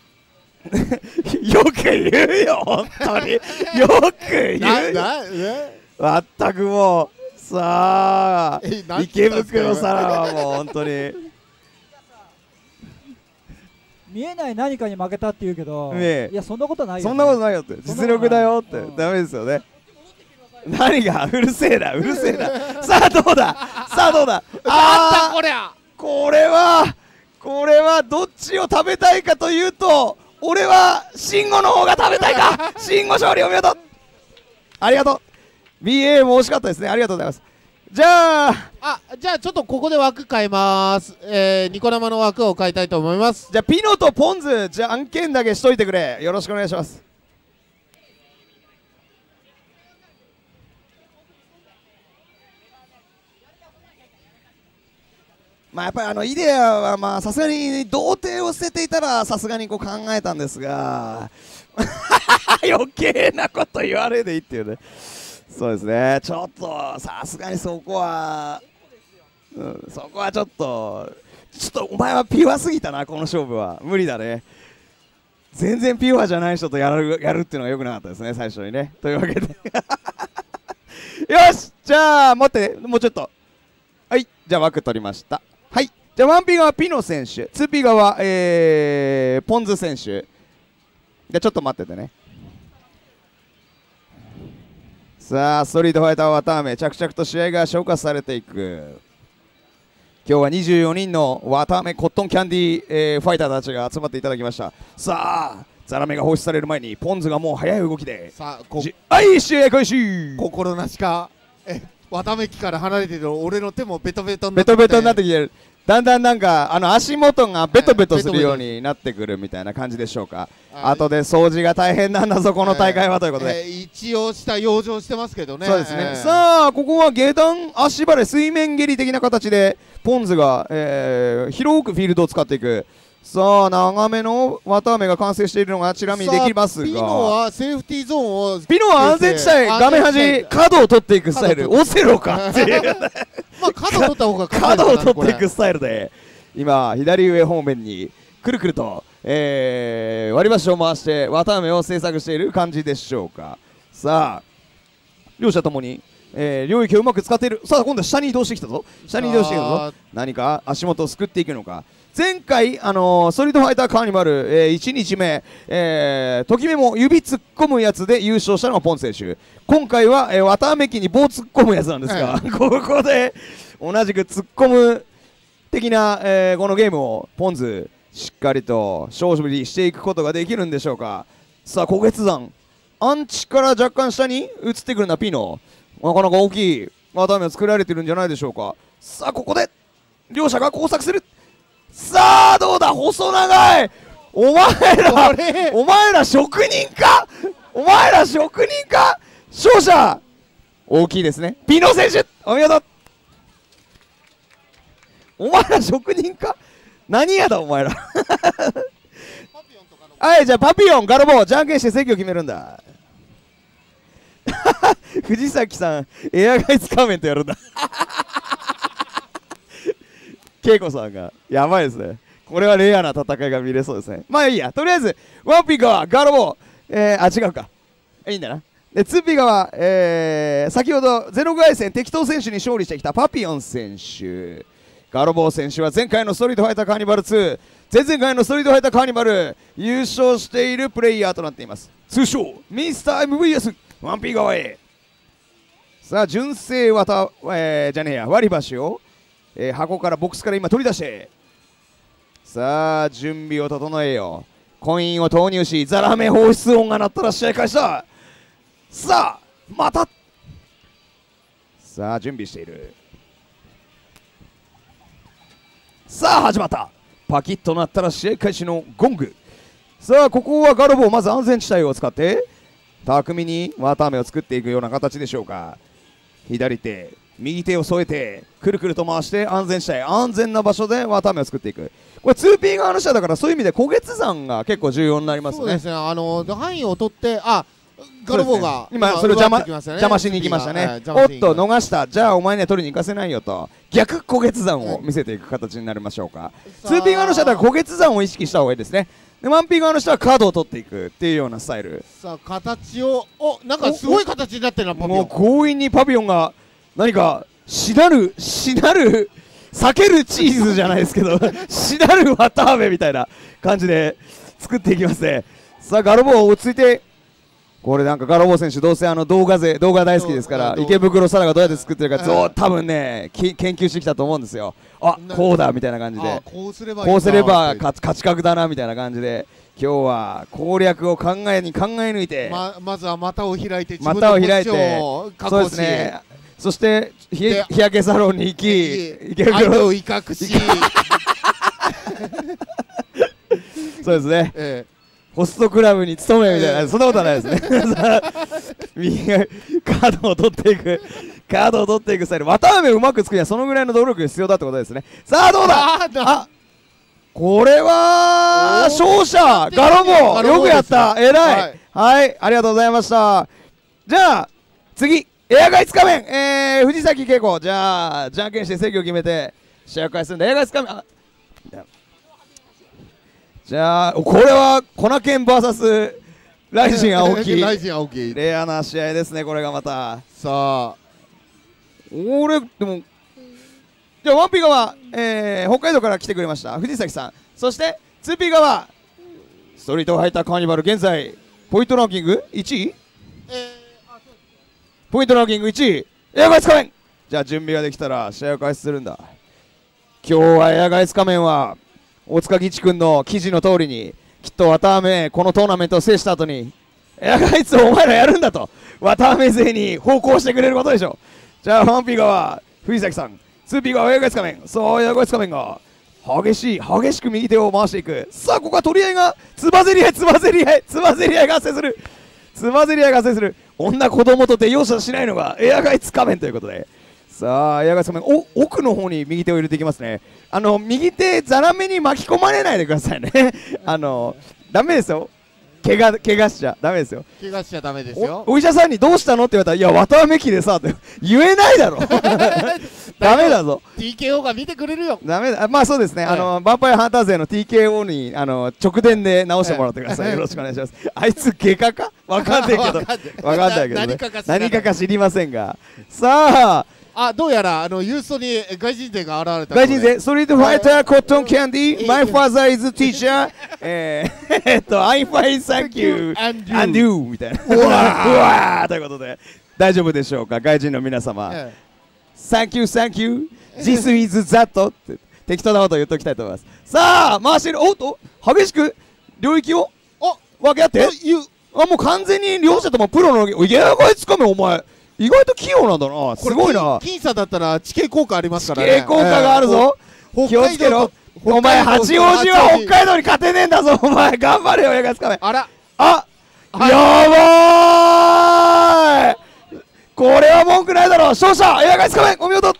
よく言うよ本当によく言うよ。まったくもうさあ池袋さらはもう本当に見えない何かに負けたって言うけど、いやそんなことないよ、 そんなことないよって、実力だよってダメですよね。何がうるせえなうるせえな。さあどうだあーこりゃこれはどっちを食べたいかというと、俺は慎吾の方が食べたいか。慎吾勝利お見事。ありがとう。 BA も惜しかったですね。ありがとうございます。じゃあちょっとここで枠変えます。ニコ生の枠を変えたいと思います。 じゃあピノとポンズじゃんけんだけしといてくれ。よろしくお願いします。まあやっぱりイデアはまあさすがに童貞を捨てていたらさすがにこう考えたんですが余計なこと言われでいいっていうね。そうですね、ちょっとさすがにそこは、そこはちょっとお前はピュアすぎたな、この勝負は無理だね。全然ピュアじゃない人とやるっていうのが良くなかったですね、最初にね。というわけでよし、じゃあ待って、もうちょっと。はい、じゃあ枠取りました。はい、じゃあ1P 側ピノ選手、2P 側、ポンズ選手。じゃあちょっと待っててね。さあストリートファイター綿あめ、着々と試合が消化されていく。今日は24人の綿あめコットンキャンディー、ファイターたちが集まっていただきました。さあザラメが放出される前にポンズがもう早い動きで、 さあはい試合開始。 心なしか綿あめ機から離れてる俺の手もベトベトになってきてる。だんだんなんか足元がベトベトするようになってくるみたいな感じでしょうか。あとで掃除が大変なんだぞこの大会はということで、 一応した養生してますけどね。 そうですね、さあここは下段足バレ水面蹴り的な形でポンズが、広くフィールドを使っていく。さあ長めの綿あめが完成しているのがちなみにできますが、 ピノはセーフティーゾーンをピノは安全地帯画面端角を取っていくスタイル。オセロかっていうまあ角を取った方が角を取っていくスタイルで今左上方面にくるくると、割り箸を回して綿あめを制作している感じでしょうか。さあ両者ともに、領域をうまく使っている。さあ今度は下に移動してきたぞ。何か足元をすくっていくのか。前回、ストリートファイターカーニバル、1日目、ときめも指突っ込むやつで優勝したのがポン選手。今回は、綿あめ機に棒突っ込むやつなんですが、ここで同じく突っ込む的な、このゲームをポンズしっかりと勝負していくことができるんでしょうか。さあ虎月山アンチから若干下に移ってくるのはピノ。なかなか大きい綿あめを作られてるんじゃないでしょうか。さあここで両者が交錯する。さあどうだ細長い。お前ら職人か。勝者大きいですねピノ選手お見事。お前ら職人か何やだお前らはいじゃあパピヨンガロボじゃんけんして席を決めるんだ藤崎さんエアガイズ仮面とやるんだ恵子さんがやばいですね。これはレアな戦いが見れそうですね。まあいいや、とりあえずワンピーカーガロボ違うかいいんだな。 でツーピー側、先ほどゼロ回戦適当選手に勝利してきたパピヨン選手、ガロボー選手は前回のストリートファイターカーニバル2、前々回のストリートファイターカーニバル優勝しているプレイヤーとなっています。通称ミスター MVS ワンピー側へ。さあ純正割り箸を、箱からボックスから今取り出して、さあ準備を整えよう。コインを投入しザラメ放出音が鳴ったら試合開始だ。さあまた、さあ準備している。さあ始まった。パキッとなったら試合開始のゴング。さあここはガロボをまず安全地帯を使って巧みに綿あめを作っていくような形でしょうか。左手右手を添えてくるくると回して安全地帯、安全な場所で綿あめを作っていく。これ 2P 側の下だからそういう意味で焦げ山が結構重要になりますね。 そうですね、範囲を取って、ガロボが、 今それを邪魔しに行きましたね。おっと逃した、じゃあお前には取りに行かせないよと逆焦げ山を見せていく形になりましょうか。2P 側の下だから焦げ山を意識した方がいいですね。で 1P 側の下はカードを取っていくっていうようなスタイル。 さあ形をなんかすごい形になってるな。パピヨンもう強引にパピヨンが何かしなる避けるチーズじゃないですけどしなる綿あめみたいな感じで作っていきますね。さあガロボー落ち着いて、これなんかガロボー選手どうせ動画大好きですから池袋サラがどうやって作ってるか多分ね研究してきたと思うんですよ。こうだみたいな感じで、 こうすれば勝ち確だなみたいな感じで、今日は攻略を考え抜いて、 まずは股を開いて股を開いて、そうですね。そして日焼けサロンに行き池袋を威嚇しそうですね、ホストクラブに勤めみたいな、そんなことはないですねカードを取っていくスタイル。綿あめをうまく作りはそのぐらいの努力が必要だってことですね。さあどうだ、これは勝者ガロボよくやった、偉い、はい、ありがとうございました。じゃあ次エアガイツ仮面、藤崎恵子、じゃあじゃんけんして制御を決めて試合を開始するんだ。エアガイツ仮面、じゃあこれは粉剣 VS ライジン青木レアな試合ですね。これがまたさあ俺でもじゃあ 1P 側、北海道から来てくれました藤崎さん、そして 2P 側ストリートファイターカーニバル現在ポイントランキング1位、ポイントランキング1位エアガイツ仮面。じゃあ準備ができたら試合を開始するんだ。今日はエアガイツ仮面は大塚義知君の記事の通りにきっと綿あめこのトーナメントを制した後にエアガイツをお前らやるんだと綿あめ勢に奉公してくれることでしょう。じゃあ 1P 側藤崎さん、 2P 側エアガイツ仮面、そうエアガイツ仮面が激しく右手を回していく。さあここは取り合いがつばぜり合いが発生する。女子供とて容赦しないのがエアガイツ仮面ということで、さあエアガイツ仮面奥の方に右手を入れていきますね。右手ザラメに巻き込まれないでくださいねダメですよ、怪我しちゃダメですよ。 怪我しちゃダメですよ。 お医者さんにどうしたのって言われたら、いや綿あめ機でさって言えないだろダメだぞ。 TKO が見てくれるよ。 ダメだ。まあそうですね、ヴァンパイアハンター勢の TKO に直電で直してもらってください、よろしくお願いします。あいつ外科かわかんないけどね、何か知りませんが、さあどうやらユーストに外人勢が現れた。 外人勢ストリートファイターコットンキャンディー My father is teacher I'm fine thank you and you みたいなうわーということで大丈夫でしょうか外人の皆様、Thank you This is that って適当なことを言っておきたいと思います。さあ回している。おっと激しく領域を分け合ってもう完全に両者ともプロのエアガイツ仮面お前意外と器用なんだな、すごいな。 僅差だったら地形効果ありますからね。 地形効果があるぞ、気をつけろ。お前八王子は北海道に勝てねえんだぞお前、頑張れよエアガイツ仮面。やばーい、これは文句ないだろう。勝者エアガイツ仮面お見事。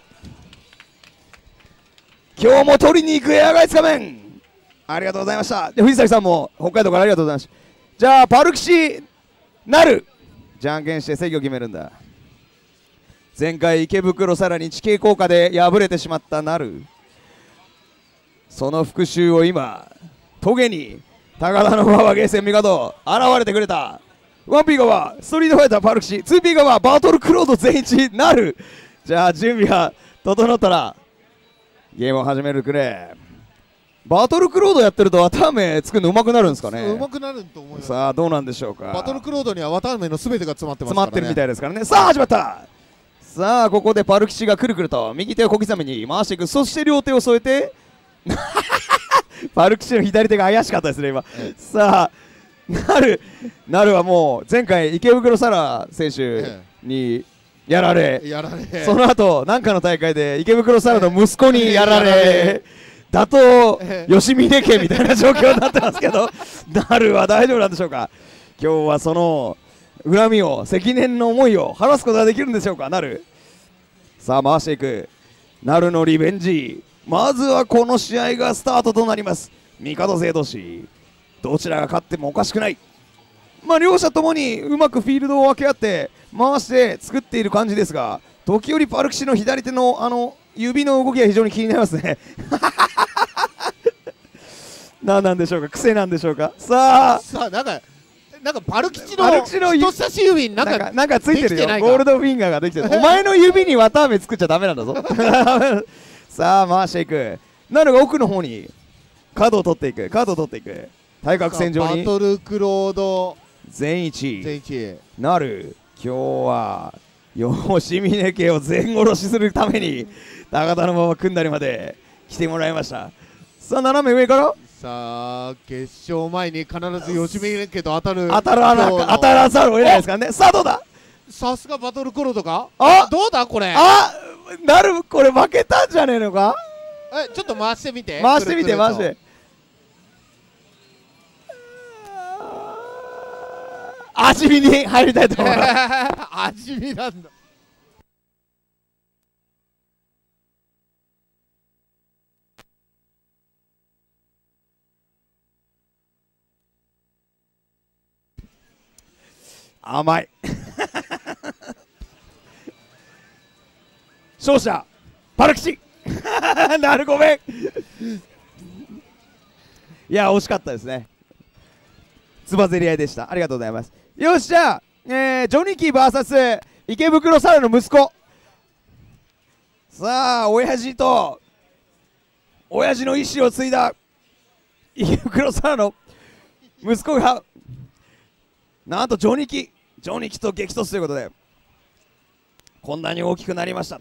今日も取りに行くエアガイツ仮面ありがとうございました。で藤崎さんも北海道からありがとうございました。じゃあパルキシなるじゃんけんして制御を決めるんだ。前回池袋さらに地形効果で敗れてしまったなる、その復讐を今トゲに高田の馬場ゲーセン帝現れてくれた。 1P 側ストリートファイターパルクシ 2P 側バトルクロード全一なる。じゃあ準備が整ったらゲームを始めるくれ。バトルクロードやってると綿あめ作るのうまくなるんですかね。 うまくなると思います。 さあどうなんでしょうか。 バトルクロードには綿あめの全てが詰まってますからね。 詰まってるみたいですからね。さあ始まった。さあここでパルキシがくるくると右手を小刻みに回していく。そして両手を添えてパルキシの左手が怪しかったですね今。さあなるはもう前回池袋サラ選手にやられ、その後なんかの大会で池袋サラの息子にやられ打倒吉峰家みたいな状況になってますけどなるは大丈夫なんでしょうか。今日はその恨みを積年の思いを晴らすことができるんでしょうか。なるさあ回していく。なるのリベンジ。まずはこの試合がスタートとなります。味方勢同士どちらが勝ってもおかしくない。まあ両者ともにうまくフィールドを分け合って回して作っている感じですが、時折パルキシの左手の指の動きが非常に気になりますね何なんでしょうか。癖なんでしょうか。さあなんかパルキチの人差し指になんかついてるよ。ゴールドフィンガーができてるお前の指に綿あめ作っちゃダメなんだぞさあ回していく。なるが奥の方にカードを取っていく。対角線上にバトルクロード全一なる。今日は吉峰家を全殺しするために高田の馬場組んだりまで来てもらいました。さあ斜め上からさあ決勝前に必ず吉峰家と当たらざるを得ないですからね。さあどうだ。 さすがバトルクロードか。どうだこれ。 なるこれ負けたんじゃねえのか。 ちょっと回してみて。 味見に入りたいと思います味見なんだ。 甘い勝者パルキシなるごめんいや惜しかったですね。つばぜり合いでした。ありがとうございます。よっしゃ、ジョニキ VS 池袋サラの息子。さあ親父の意志を継いだ池袋サラの息子がなんとジョニキと激突ということでこんなに大きくなりました。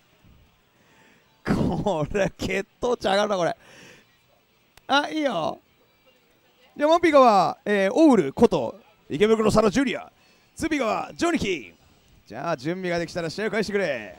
これ血糖値上がるなこれ。いいよ。じゃあワンピーガは、オウルこと池袋サラジュリア、ツーピーガはジョニキ。じゃあ準備ができたら試合を開始してくれ。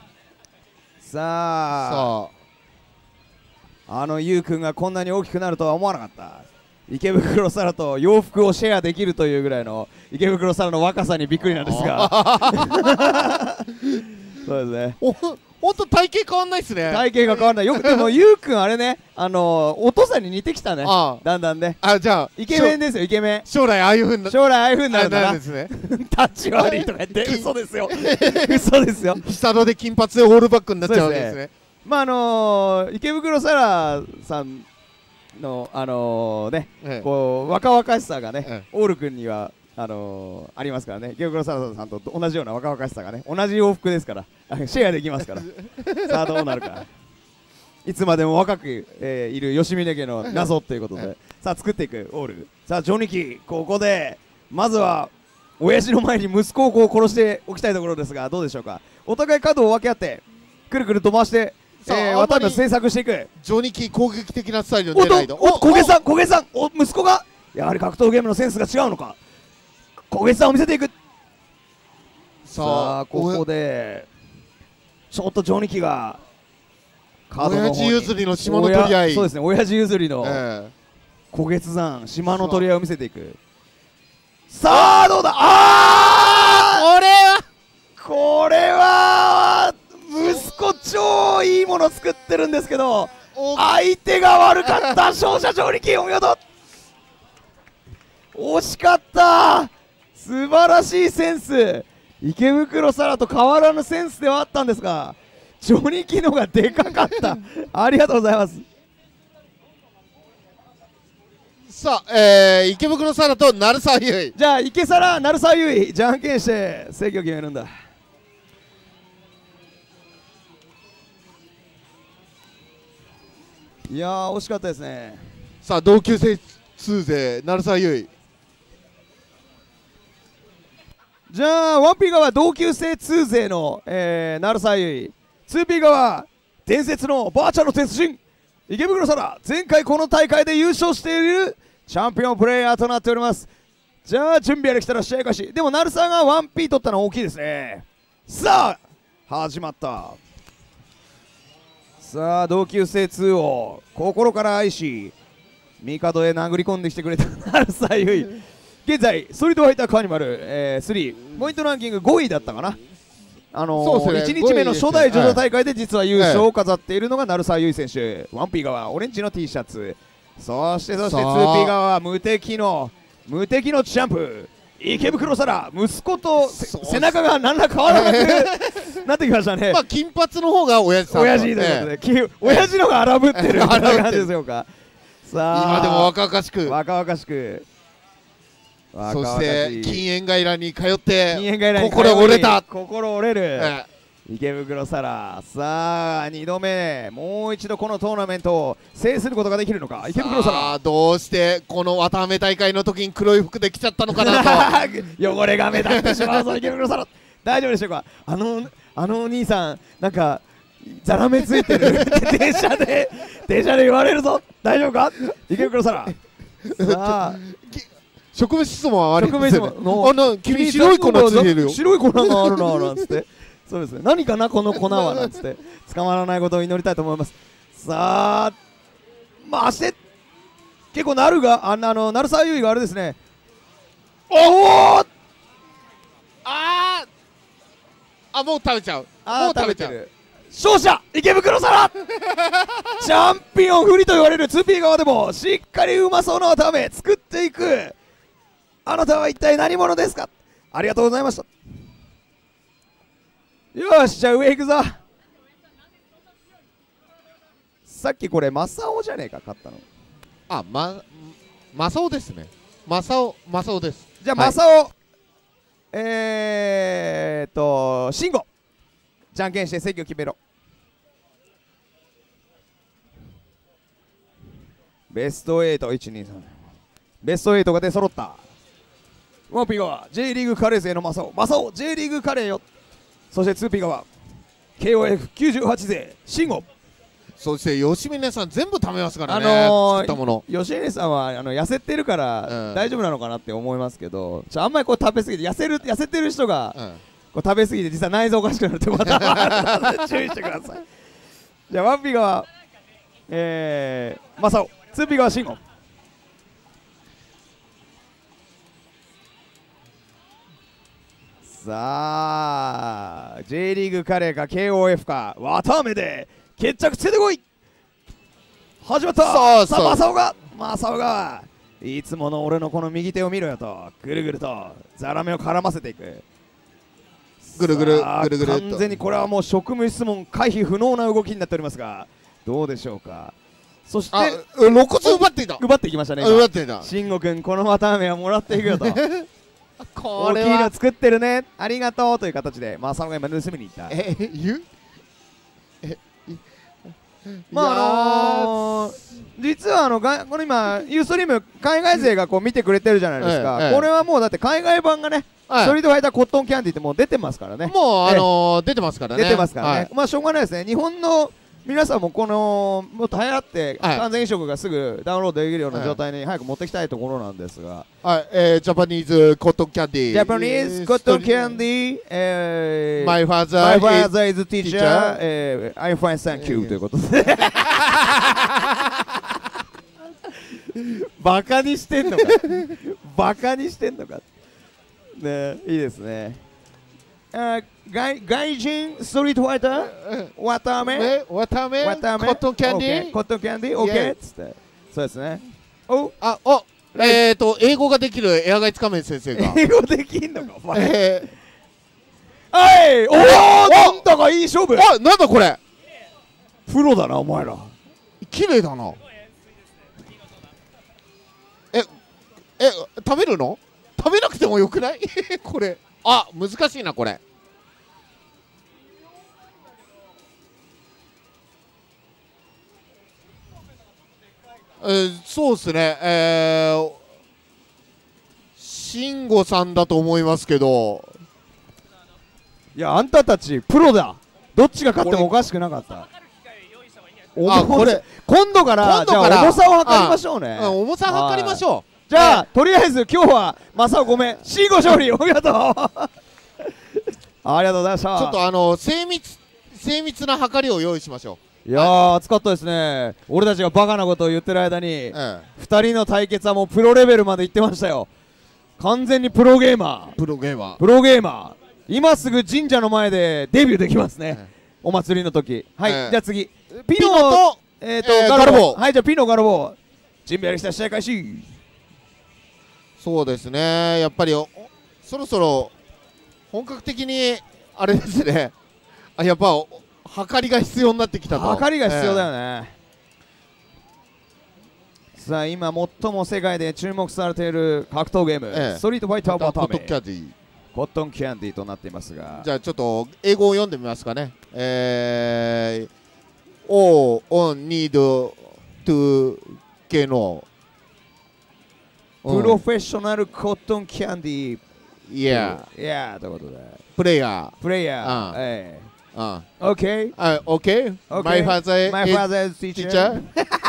さあユウ君がこんなに大きくなるとは思わなかった。池袋サラと洋服をシェアできるというぐらいの池袋サラの若さにびっくりなんですがそうですね。 ほんと体型変わんないっすね。 体型が変わんない。よくでもユウ君あれねお父さんに似てきたね。だんだんね。 じゃあイケメンですよイケメン。 将来ああいうふうになるんだな。 ですね。 タッチ悪いとか言って嘘ですよ嘘ですよ。 下ので金髪でオールバックになっちゃうわけですね。 まあ池袋サラさんのこう若々しさがねオール君にはありますからね。池袋サラさんと同じような若々しさがね同じ洋服ですからシェアできますからさあどうなるか。いつまでも若く、いる吉峰家の謎ということでさあ作っていくオール。さあジョニキここでまずは親父の前に息子をこう殺しておきたいところですがどうでしょうか。お互い角を分け合ってくるくると回して渡辺を制作していく。 ジョニキ攻撃的なスタイルの狙いだ。 小毛さん息子がやはり格闘ゲームのセンスが違うのか。小毛さんを見せていく。さあここでちょっとジョニキがカードの方に親父譲りの島の取り合い。 そうですね親父譲りの小月山島の取り合いを見せていく。さあどうだ。これは息子超いいもの作ってるんですけど相手が悪かった。勝者ジョニキお見事。惜しかった。素晴らしいセンス。池袋サラと変わらぬセンスではあったんですがジョニキのがでかかったありがとうございます。 さあ、池袋サラと鳴沢優衣。 じゃあ池皿鳴沢優衣じゃんけんして制御を決めるんだ。いやー惜しかったですね。 さあ同級生2勢鳴沢優衣。 じゃあ 1P 側同級生2勢の、鳴沢優衣、 2P 側伝説のバーチャルの鉄人池袋サラ、前回この大会で優勝しているチャンピオンプレイヤーとなっております。じゃあ準備ができたら試合開始。でも鳴沢が 1P 取ったのは大きいですね。さあ始まった。さあ同級生2を心から愛し帝へ殴り込んできてくれた鳴沢優衣、現在ストリートファイターカーニバル、3ポイントランキング5位だったかな。 そうですね、 1日目の初代ジョジョ大会で実は優勝を飾っているのが鳴沢優衣選手。 1P 側オレンジの T シャツ、そして 2P 側は無敵のチャンプ池袋サラ、息子と背中が何ら変わらなくなってきましたね。 まあ金髪の方が親父さんと、 親父ということで、親父のが荒ぶってるみたいな感じでしょうか。さあ今でも若々しく、そして禁煙外来に通って心折れた、 心折れる、池袋サラ。さあ2度目、もう一度このトーナメントを制することができるのか池袋サラ。 どうしてこの綿あめ大会の時に黒い服で来ちゃったのかなと汚れが目立ってしまうぞ池袋サラ。大丈夫でしょうか。あのお兄さんなんかザラメついてる電車で言われるぞ、大丈夫か池袋サラ。さあ職務質問はありますよね。君白い粉ついてるよ。 白い粉があるななんつって、そうですね、何かなこの粉はなんつって捕まらないことを祈りたいと思います。さあ回して結構鳴沢優衣があれですね。おおもう食べちゃう。 もう食べちゃう。勝者池袋サラチャンピオン不利と言われる 2P 側でもしっかりうまそうなため作っていく。あなたは一体何者ですか。ありがとうございました。よし、じゃあ上行くぞ。さっきこれマサオじゃねえか勝ったの。 マサオですね。マサオです。 じゃあマサオ、慎吾じゃんけんして席を決めろ。ベスト8、123、ベスト8が出揃った。1P 側 J リーグカレー勢のマサオ J リーグカレーよ。そして 2P 側 KOF98 勢慎吾。 そして吉峰さん全部食べますからね、作ったもの。 吉峰さんは痩せてるから大丈夫なのかなって思いますけど、あんまりこう食べ過ぎて痩せてる人が、こう食べ過ぎて実は内臓おかしくなるってことは注意してください。じゃあ 1P 側マサオ、 2P 側慎吾。さあ J リーグカレーか KOF か綿あめで決着つけてこい。始まった。さあマサオがいつもの俺のこの右手を見ろよとぐるぐるとザラメを絡ませていく。 ぐるぐる完全にこれはもう職務質問回避不能な動きになっておりますが、どうでしょうか。そして露骨奪っていた。 奪っていきましたね。 奪っていた。 慎吾君この綿あめはもらっていくよとこれ大きいの作ってるね、ありがとうという形でマサオが今盗みに行った。実はこの今ユーストリーム海外勢がこう見てくれてるじゃないですか。これはもうだって海外版がね、ストリートファイターコットンキャンディーってもう出てますからね。 もう出てますからね。 まあしょうがないですね。日本の皆さんもこのもっと流行って完全移植がすぐダウンロードできるような状態に早く持ってきたいところなんですが、 ジャパニーズコットンキャンディー、 ジャパニーズコットンキャンディー、 My father is teacher, I'm fine, thank you ということでバカにしてんのかね、いいですね。外人ストリートファイター綿あめコットンキャンディー、 コットンキャンディー OK っつって、そうですね。 英語ができるエアガイツ仮面先生が英語できんのかお前。はいおおなんだかいい勝負。 なんだこれプロだなお前ら。 綺麗だな。 食べるの？食べなくてもよくないこれ。あ、難しいなこれ。そうですね。慎吾さんだと思いますけど。 いや、あんたたちプロだ。どっちが勝ってもおかしくなかった。これ今度からじゃあ重さを測りましょうね。 重さ測りましょう。じゃあとりあえず今日はマサオごめん、慎吾勝利おめでとうありがとうございました。 ちょっと精密な測りを用意しましょう。 いやー、熱かったですね。俺たちがバカなことを言ってる間に、2人の対決はもうプロレベルまで行ってましたよ。完全にプロゲーマー。今すぐ神社の前でデビューできますね、お祭りの時。はい、じゃあ次ピノとガルボ。はい、じゃあピノガルボ準備ありした試合開始。 そうですね、やっぱりそろそろ本格的にあれですねやっぱ測りが必要になってきたと。 測りが必要だよね。さあ今最も世界で注目されている格闘ゲーム、ストリートファイターバタメコットンキャンディーとなっていますが、 じゃあちょっと英語を読んでみますかね。All on need to get no プロフェッショナルコットンキャンディー、 いやということでプレイヤー、 OK My father is teacher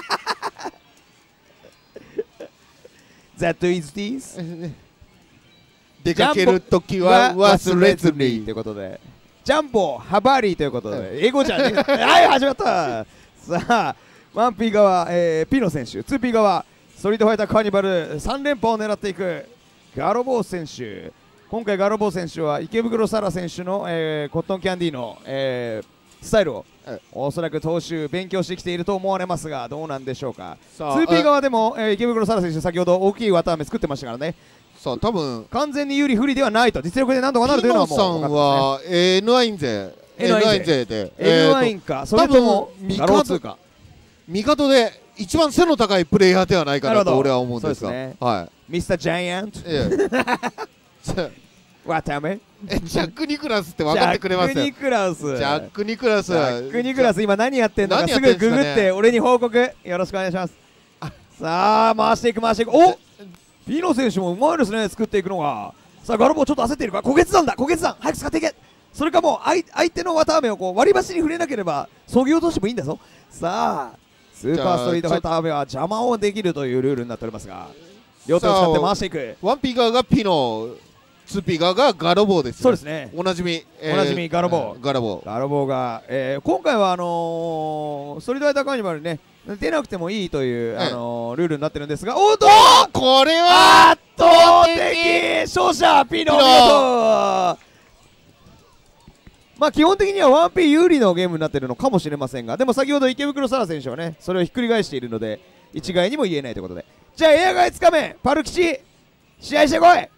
That is this 出かけるときは忘れずにということで、ジャンボハバリーということで、英語じゃねえはい、始まった。さあ 1P 側、ピノ選手、 2P 側ストリートファイターカーニバル3連覇を狙っていくガロボー選手。今回ガロボー選手は池袋サラ選手の、コットンキャンディーの、スタイルをおそらく踏襲勉強してきていると思われますが、どうなんでしょうか。 2P 側でも、池袋サラ選手先ほど大きい綿あめ作ってましたからね。 さあ多分完全に有利不利ではないと、実力で何とかなるというのはもうピノさんは N1 勢 N1 勢で N1 か、それともガロー2か、 味方で一番背の高いプレイヤーではないかなと俺は思うんですが、はい、 ミスタージャイアント綿あめジャック・ニクラスって分かってくれますよ。 ジャック・ニクラス今何やってんのかすぐググって俺に報告よろしくお願いします。さあ回していくおピノ選手もうまいですね、作っていくのが。さあガロボちょっと焦っているか、小決断早く使っていけ。それかもう相手の綿あめをこう割り箸に触れなければそぎ落としてもいいんだぞ。さあスーパーストリートファイターは邪魔をできるというルールになっておりますが、両手を使って回していく。 1P 側がピノ、2P 側がガロボーですね。 そうですね、 おなじみガロボーが、今回はストリートファイターカーニバルにね出なくてもいいという、ルールになってるんですが、おっとこれは圧倒的勝者ピノ。まあ基本的には 1P 有利のゲームになっているのかもしれませんが、でも先ほど池袋サラ選手はねそれをひっくり返しているので一概にも言えないということで、じゃあエアガイつかめパル吉試合してこい。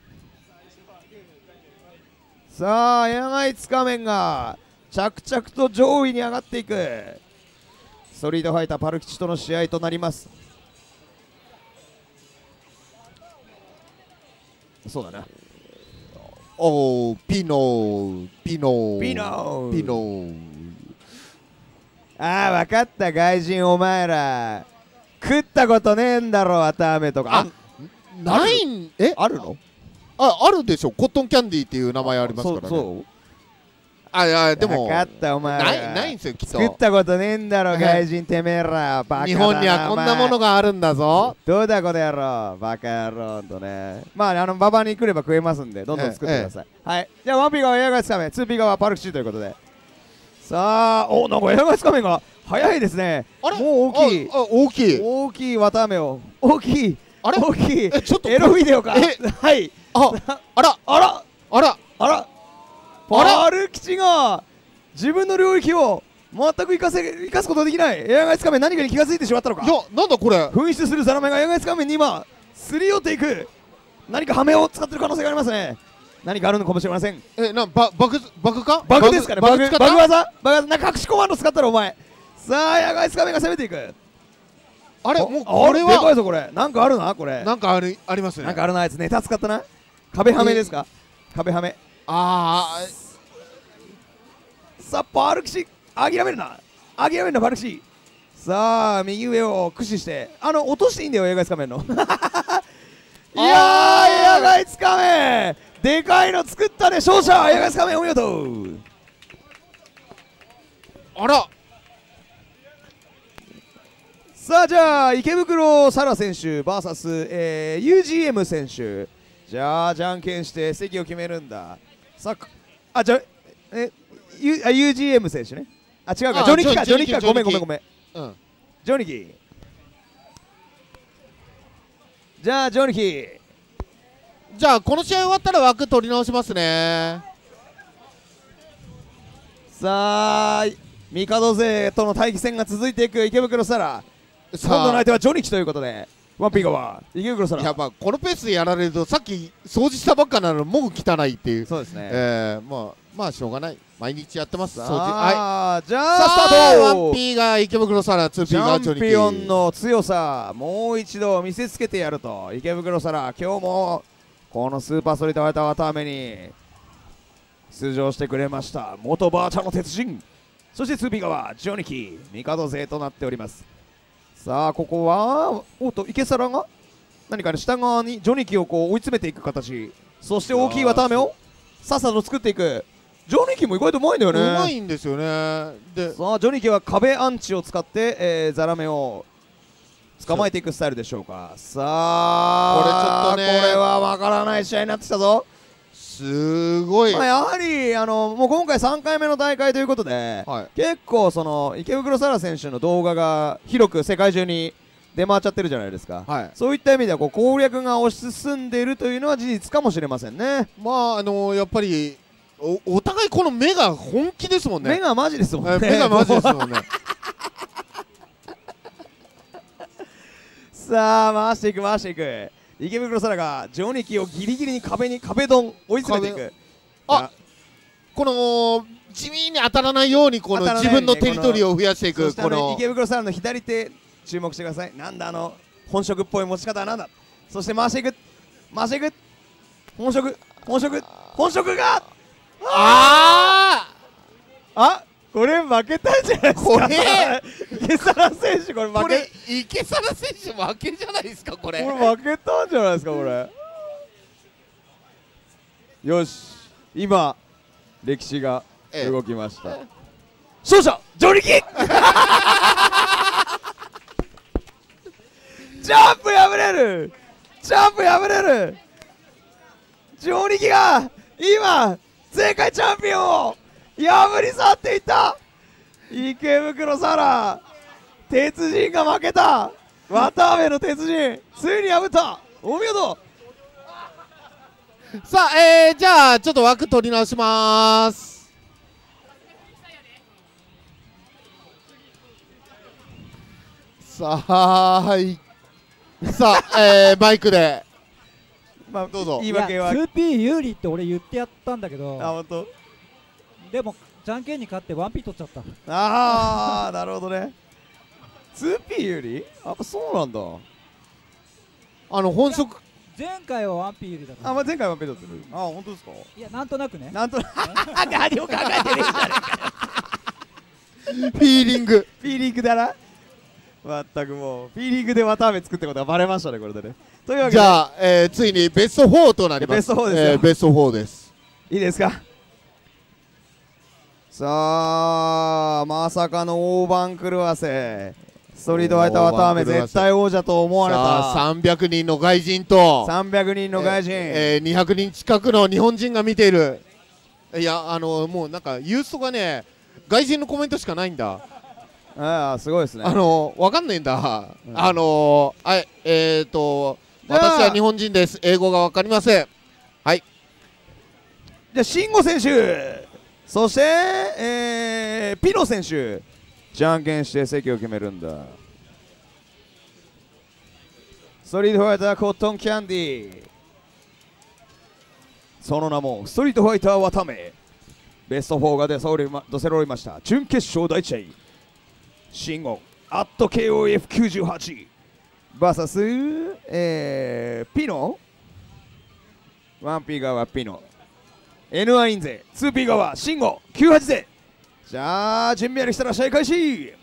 さあエアガイつかめんが着々と上位に上がっていくストリートファイターパル吉との試合となります。そうだな、 おーピノああ分かった、外人お前ら食ったことねえんだろ綿あめとか。 ないんあるの？ あるでしょ、コットンキャンディーっていう名前ありますからね。そうでも分かったお前らないんですよきっと。 作ったことねえんだろ外人てめえら、バカだな。 日本にはこんなものがあるんだぞ。 どうだこの野郎バカ野郎とね。まあ馬場に来れば食えますんでどんどん作ってください。はい、じゃあ 1P 側エアガイつかめ 2P 側パルクシーということで、さあなんかエアガイつかめが早いですね。もう大きい綿あめを大きいちょっとエロビデオか。はいパル吉が自分の領域を全く生かすことができない。エアガイつかめ何かに気が付いてしまったのか。 いやなんだこれ、 紛失するザラメがエアガイつかめに今すり寄っていく。何かハメを使ってる可能性がありますね。何かあるのかもしれません。 バグか、 バグですかね。バグ技なんか隠しコマンド使ったらお前。さあエアガイつかめが攻めていく。 あれもうこれでかいはぞこれ。なんかあるなこれ。 なんかありますね。 なんかあるなあいつ。ネタ使ったな。壁はめですか。壁はめ。 あさあバルキシ諦めるなバルキシ。さあ右上を駆使して落としていいんだよ、エアガイつかめんの。いやー、エアガイつかめ、でかいの作ったね。勝者エアガイつかめ、お見事。 あら、 さあじゃあ池袋沙羅選手 VS、UGM 選手。じゃあじゃんけんして席を決めるんだ。さあじゃUGM 選手ね。あ違うか、ジョニキか、ジョニキか、ごめん、 うん、 ジョニキ。じゃあジョニキ。 じゃあこの試合終わったら枠取り直しますね。 さあ帝勢との対決戦が続いていく池袋沙羅。今度の相手はジョニキということで、ワンピー側池袋沙羅。 やっぱこのペースでやられると、さっき掃除したばっかなのもう汚いっていう。 そうですね。 まあしょうがない、毎日やってます掃除。 はい、じゃあさあスタート。ワンピーが池袋沙羅、ツーピーがジョニキ。 チャンピオンの強さもう一度見せつけてやると池袋沙羅。今日もこのスーパーストリートファイターわたあめに出場してくれました元バーチャの鉄人。そしてツーピー側ジョニキ帝勢となっております。さあここは池沙羅が何かね、下側にジョニキをこう追い詰めていく形。そして大きい綿あめをさっさと作っていく。ジョニキも意外とうまいんだよね。 うまいんですよね。でさあジョニキは壁アンチを使って、ザラメを捕まえていくスタイルでしょうか。さあこれちょっとね、 これは分からない試合になってきたぞ。 すごい、 やはりもう今回3回目の大会ということで、 はい、 結構その池袋沙羅選手の動画が広く世界中に出回っちゃってるじゃないですか。 はい、 そういった意味ではこう攻略が推し進んでいるというのは事実かもしれませんね。 まあやっぱりお互いこの目が本気ですもんね。 目がマジですもんね。 目がマジですもんね。 さあ回していく池袋沙羅がジョニキをギリギリに壁ドン追い詰めていく。 この地味に当たらないようにこの自分のテリトリーを増やしていく。この池袋沙羅の左手注目してください。なんだ本職っぽい持ち方はなんだ。そして回していく本職がこれ負けたんじゃないですか。 これ池沙羅選手これ池沙羅選手負けじゃないですか。これ負けたんじゃないですか。これよし、今歴史が動きました。勝者ジョニキジャンプ破れるジョニキが今世界チャンピオンを破り去っていった。池袋沙羅鉄人が負けた。綿あめの鉄人ついに破った。お見事。 さあ、じゃあちょっと枠取り直します。さあマイクで、どうぞ。 言い訳は 2P 有利って俺言ってやったんだけど、 本当。 でもじゃんけんに勝って1P 取っちゃった。 なるほどね。 2P 有利。そうなんだ。 本職前回は 1P 有利だから。 前回は 1P 取ってる。本当ですか。 いや、なんとなくね。 何を考えてるんじゃねえか。 フィーリングだな。まったくもうフィーリングで綿あめ作ったことがバレましたね、これでね。というわけでじゃあ、ついにベスト4となります。 ベスト4ですよ。 ベスト4です。 いいですか。さあまさかの大番狂わせ。ストリートファイター綿あめ絶対王者と思われた。 300人の外人と 300人の外人、 200人近くの日本人が見ている。いやもうなんかユーストがね、外人のコメントしかないんだ。 すごいですね。 わかんないんだ。私は日本人です。英語がわかりません。はい。 じゃあ慎吾選手、そしてピノ選手、じゃんけんして席を決めるんだ。ストリートファイターコットンキャンディー、その名もストリートファイター綿あめ。ベスト4が出揃いました。準決勝第1試合、慎吾KOF98 バーサス、ピノ、1P 側ピノ、N1 イン勢、2P 側シンゴ、98勢。じゃあ準備ありしたら試合開始。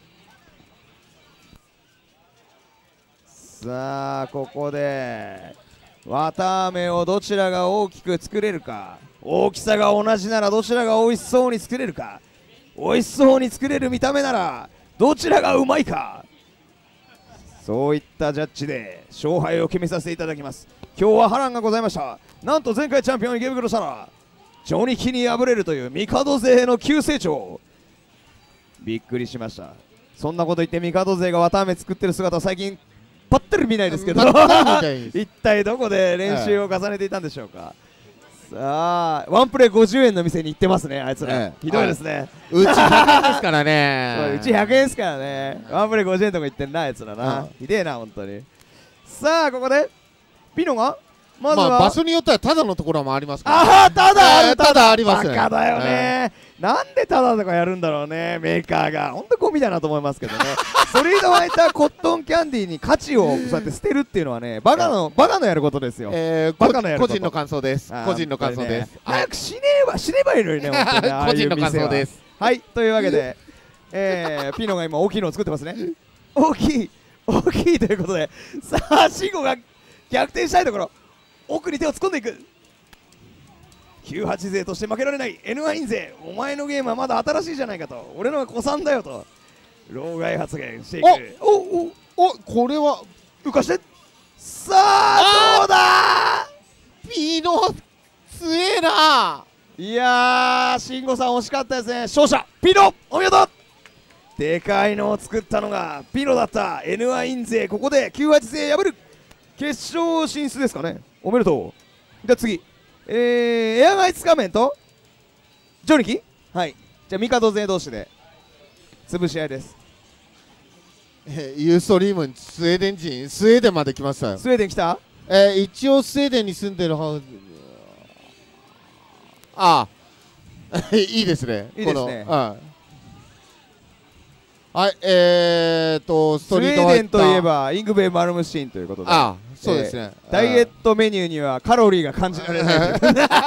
さあここで綿あめをどちらが大きく作れるか、大きさが同じならどちらが美味しそうに作れるか、美味しそうに作れる見た目ならどちらがうまいか、そういったジャッジで勝敗を決めさせていただきます。今日は波乱がございました。なんと前回チャンピオン池袋サラジョニキに敗れるという帝勢の急成長、びっくりしました。そんなこと言って帝勢が綿あめ作ってる姿は最近パッタリ見ないですけど一体どこで練習を重ねていたんでしょうか。さあワンプレイ50円の店に行ってますね、あいつら、ひどいですね。 うち100円ですからね。 うち100円ですからね。ワンプレイ50円とか言ってんな、あいつらな。ひでえな、本当に。さあここでピノがまずは、 場所によってはただのところもありますから。 ああ、ただある、 ただありますね。 バカだよね。なんでただとかやるんだろうね、メーカーが。ほんとゴミだなと思いますけどね。ストリートファイターコットンキャンディーに価値をそうやって捨てるっていうのはね、バカのやることですよ。バカのやること。 個人の感想です。個人の感想です。 早く死ねばいいのにね、本当にね。 個人の感想です。 はい、というわけで、ピノが今大きいのを作ってますね。大きいということで、さあシンゴが逆転したいところ、奥に手を突っ込んでいく。98勢として負けられない N1 勢、お前のゲームはまだ新しいじゃないかと、俺のが古参だよと老害発言していく。 おこれは浮かして、さあどうだ、 ピノ強えな。 いやー慎吾さん惜しかったですね。勝者ピノお見事。でかいのを作ったのがピノだった。 N1 勢ここで98勢破る、決勝進出ですかね。おめでとう。じゃあ次、エアガイツ仮面とジョニキ、はい、じゃあ帝勢同士で潰し合いです。 ユーストリームにスウェーデン人、スウェーデンまで来ましたよ。 スウェーデン来た。 一応スウェーデンに住んでるはず。ああいいですね。 いいですね。 はい、ストリートスウェーデンといえばイングベイ・マルムシーンということで、 そうですね、 ダイエットメニューにはカロリーが感じられない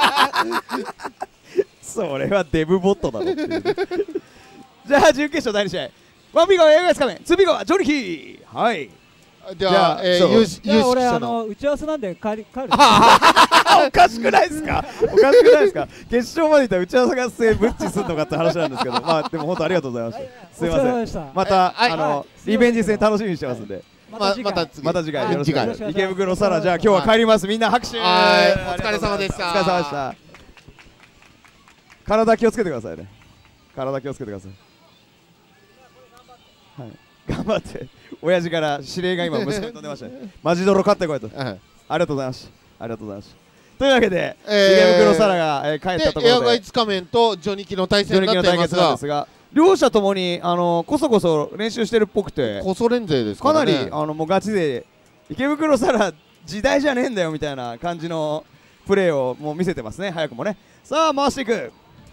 それはデブボットだろっていうじゃあ準決勝第2試合、1ビガはエアガイツ仮面、2ビガはジョニキー。はい、 じゃあ有識者の打ち合わせなんで帰るおかしくないですか、決勝までいったら打ち合わせがブッチすんのかって話なんですけど、まあでも本当ありがとうございました。すいません、またリベンジ戦楽しみにしてますんで、また次回よろしくお願いします。池袋サラ、じゃあ今日は帰ります。みんな拍手。お疲れ様でした。 お疲れ様でした。体気をつけてくださいね。体気をつけてください。はい、頑張って。親父から指令が今息子に飛んでましたね。マジ泥買ってこいと。ありがとうございます。というわけで池袋サラが帰ったところで、 エアガイツ仮面とジョニキの対戦になっていますが、 両者ともにこそこそ練習してるっぽくて、 こそ練勢ですかね。 かなりもうガチで池袋サラ時代じゃねえんだよみたいな感じのプレーをもう見せてますね、早くもね。さあ回していく。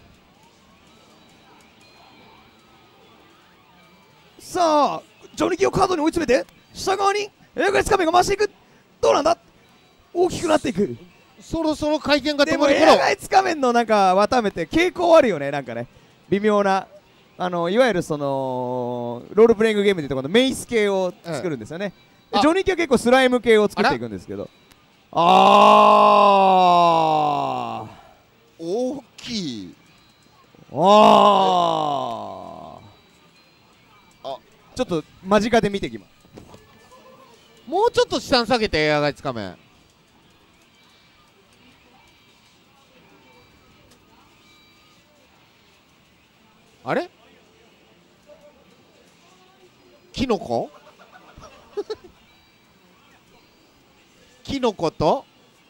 さあジョニキをカードに追い詰めて下側にエアガイツ仮面が回していく。どうなんだ、大きくなっていく。 そろそろ回転が止でもまる頃。 エアガイツ仮面のなんか綿あめって傾向あるよね、なんかね、微妙な、いわゆるそのロールプレイングゲームでいうところのメイス系を作るんですよね。ジョニキは結構スライム系を作っていくんですけど、大きい。 ちょっと間近で見てきます。 もうちょっと下に下げて、エアガイツ仮面。あれ、キノコキノコと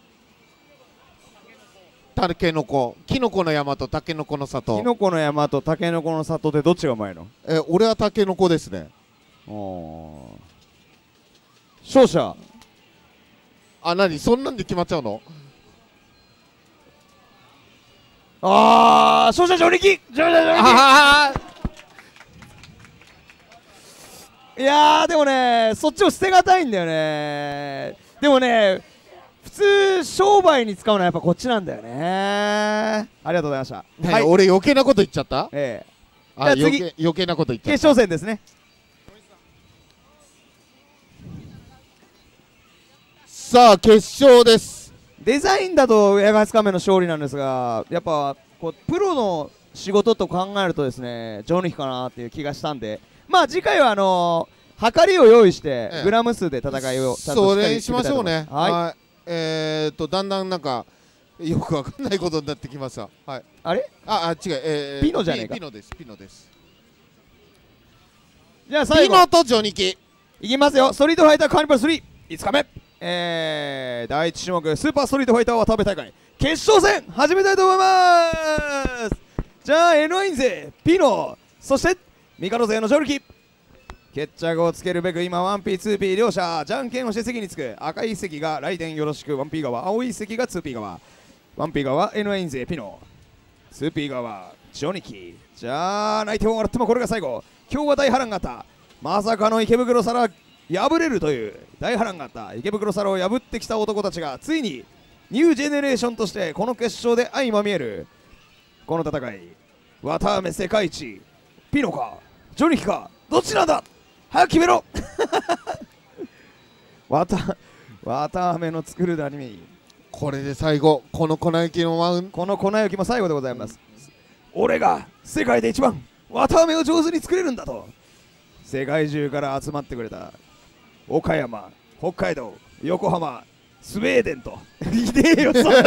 タケノコ、キノコの山とタケノコの里。 キノコの山とタケノコの里でどっちがうまいの？ 俺はタケノコですね。 勝者。 何そんなんで決まっちゃうの？ 勝者ジョニキ。 いやーでもねそっちを捨てがたいんだよね。でもね普通商売に使うのはやっぱこっちなんだよね。ありがとうございました。 はい、俺余計なこと言っちゃった。 じゃあ、 あ次余計なこと言っちゃった。 決勝戦ですね。 さあ決勝です。 デザインだとエアガスカメの勝利なんですが、やっぱこうプロの仕事と考えるとですねジョニーかなっていう気がしたんで、まあ次回は測りを用意してグラム数で戦いをちゃんとそれにしましょうね。 はい。 だんだんなんかよくわかんないことになってきました。はい。 あれ？ 違う。 ピノじゃねえか。 ピノです。ピノです。 じゃあ最後ピノとジョニキいきますよ。ストリートファイターカーニバル3、5日目。第1種目スーパーストリートファイター渡辺大会決勝戦始めたいと思います。じゃあ N1 勢ピノ、そしてミカド勢のジョルキ、決着をつけるべく今 1P2P 両者じゃんけんをして席につく。赤い席がライデンよろしく 1P 側、青い席が 2P 側。 1P 側 N1 勢ピノ、 2P 側ジョニキ。じゃあ泣いても笑ってもこれが最後。今日は大波乱があった。まさかの池袋皿破れるという大波乱があった。池袋皿を破ってきた男たちがついにニュージェネレーションとしてこの決勝で相まみえる。この戦い綿あめ世界一ピノかジョニキかどっちなんだ、早く決めろ綿あめの作るダニメ、 これで最後この粉雪のこの粉雪も最後でございます。俺が世界で一番綿あめを上手に作れるんだと世界中から集まってくれた岡山、北海道、横浜、スウェーデンといねえよそんな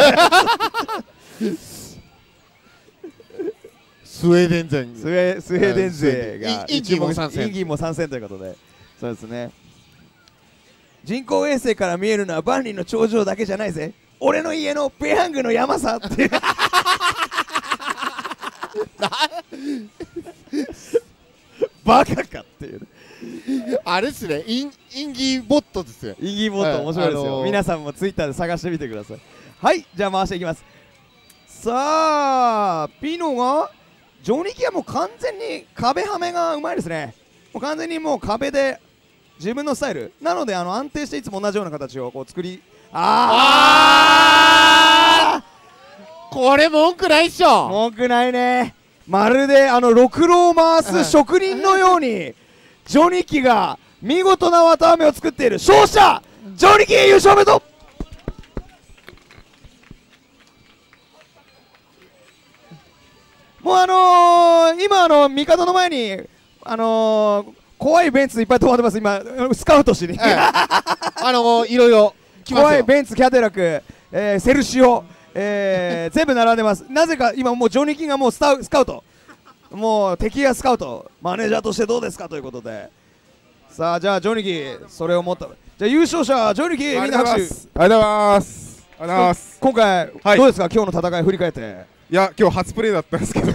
スウェーデン勢スウェーデン勢がインギも参戦、 インギも参戦ということで、そうですね。人工衛星から見えるのは万里の長城だけじゃないぜ、俺の家のペヤングの山さってバカかっていうあれっすね、インギボットですよ。 インギボット面白いですよ、皆さんもツイッターで探してみてください。はい、じゃあ回していきます。さあピノがジョニキはもう完全に壁はめがうまいですね。もう完全にもう壁で自分のスタイルなので安定していつも同じような形をこう作り、 これ文句ないっしょ。 文句ないね。まるでろくろを回す職人のようにジョニキが見事な綿あめを作っている。勝者ジョニキ優勝おめでとう。もう今帝の前に怖いベンツいっぱい止まってます。今スカウトしに、いろいろ怖いベンツ、キャデラック、セルシオ、全部並んでます。なぜか今もうジョニキがもうスカウト、もう敵がスカウト、マネージャーとしてどうですかということで、さあじゃあジョニキそれを持った、じゃあ優勝者ジョニキ、みんな拍手。 ありがとうございます。 今回、どうですか、今日の戦い振り返って。 いや今日初プレーだったんですけど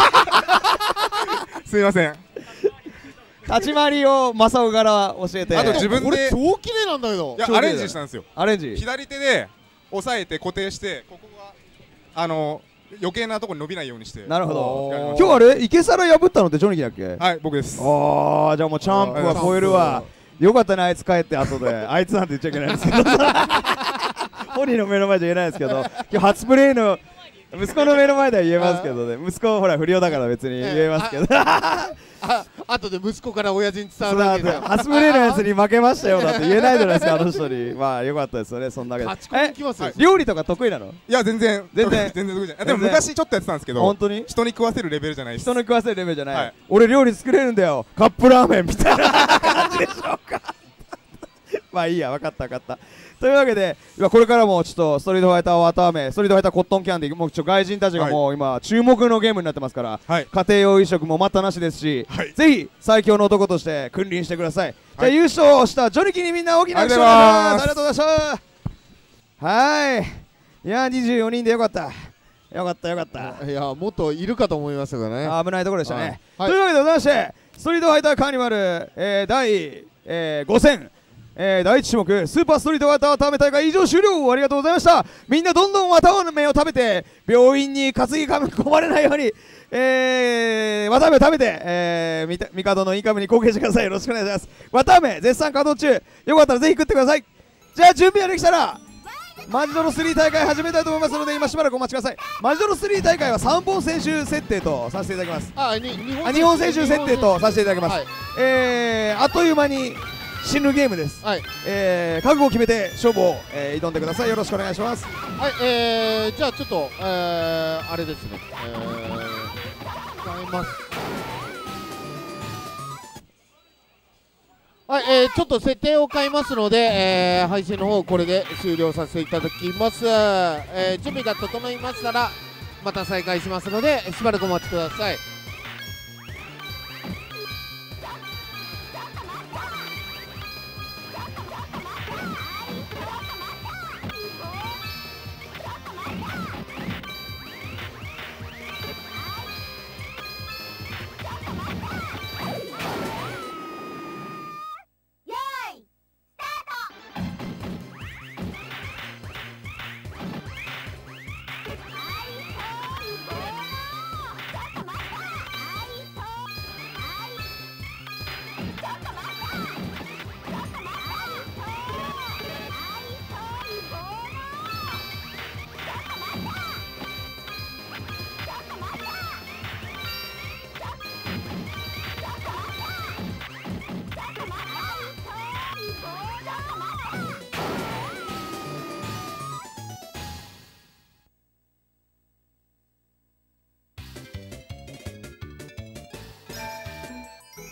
すみません。 立ち回りを正雄から教えて。 あと自分でこれ超綺麗なんだけど。 いやアレンジしたんですよ。 アレンジ左手で押さえて固定して、ここが余計なところに伸びないようにして。 なるほど。今日あれ池皿破ったのってジョニキだっけ。 はい、僕です。 ああ、じゃあもうチャンプは超えるわ。よかったね、あいつ帰って後であいつなんて言っちゃいけないんですけど本人の目の前じゃ言えないですけど、今日初プレーの息子の目の前では言えますけどね、息子ほら不良だから別に言えますけどあとで息子から親父に伝わるわけだ。 初プレーのやつに負けましたよだって言えないじゃないですか、あの人に。まあよかったですよね、そんなわけで。料理とか得意なの？ いや全然得意じゃない。でも昔ちょっとやってたんですけど、 本当に人に食わせるレベルじゃないです。 人に食わせるレベルじゃない。俺料理作れるんだよ、カップラーメンみたいな感じでしょうかまあいいや、分かった分かった。というわけでこれからもちょっとストリートファイター綿あめ、ストリートファイターコットンキャンディー、もう外人たちがもう今注目のゲームになってますから、家庭用移植も待ったなしですし、ぜひ最強の男として君臨してください。じゃあ優勝したジョニキにみんな大きな拍手をお願いします。ありがとうございました。はい、いや24人でよかった、よかったよかった。 いやもっといるかと思いましたからね。 危ないところでしたね。というわけでございまして、ストリートファイターカーニバル、第5戦第1種目スーパーストリートわたあめ大会以上終了。ありがとうございました。みんなどんどんわたあめを食べて病院に担ぎ込まれないようにわたあめを食べて、帝のインカムに貢献してください。よろしくお願いします。わたあめ絶賛稼働中、よかったらぜひ食ってください。じゃあ準備ができたらマジドロ3大会始めたいと思いますので今しばらくお待ちください。マジドロ3大会は3本選手設定とさせていただきます。2本選手設定とさせていただきます。あっという間に死ぬゲームです。覚悟を決めて勝負を、挑んでください。よろしくお願いします。 はい、じゃあちょっと、あれですね、変えます。はい、ちょっと設定を変えますので、配信の方これで終了させていただきます。準備が整いましたらまた再開しますのでしばらくお待ちください。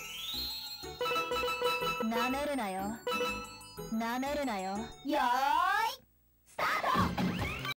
なめるなよ、なめるなよ。よー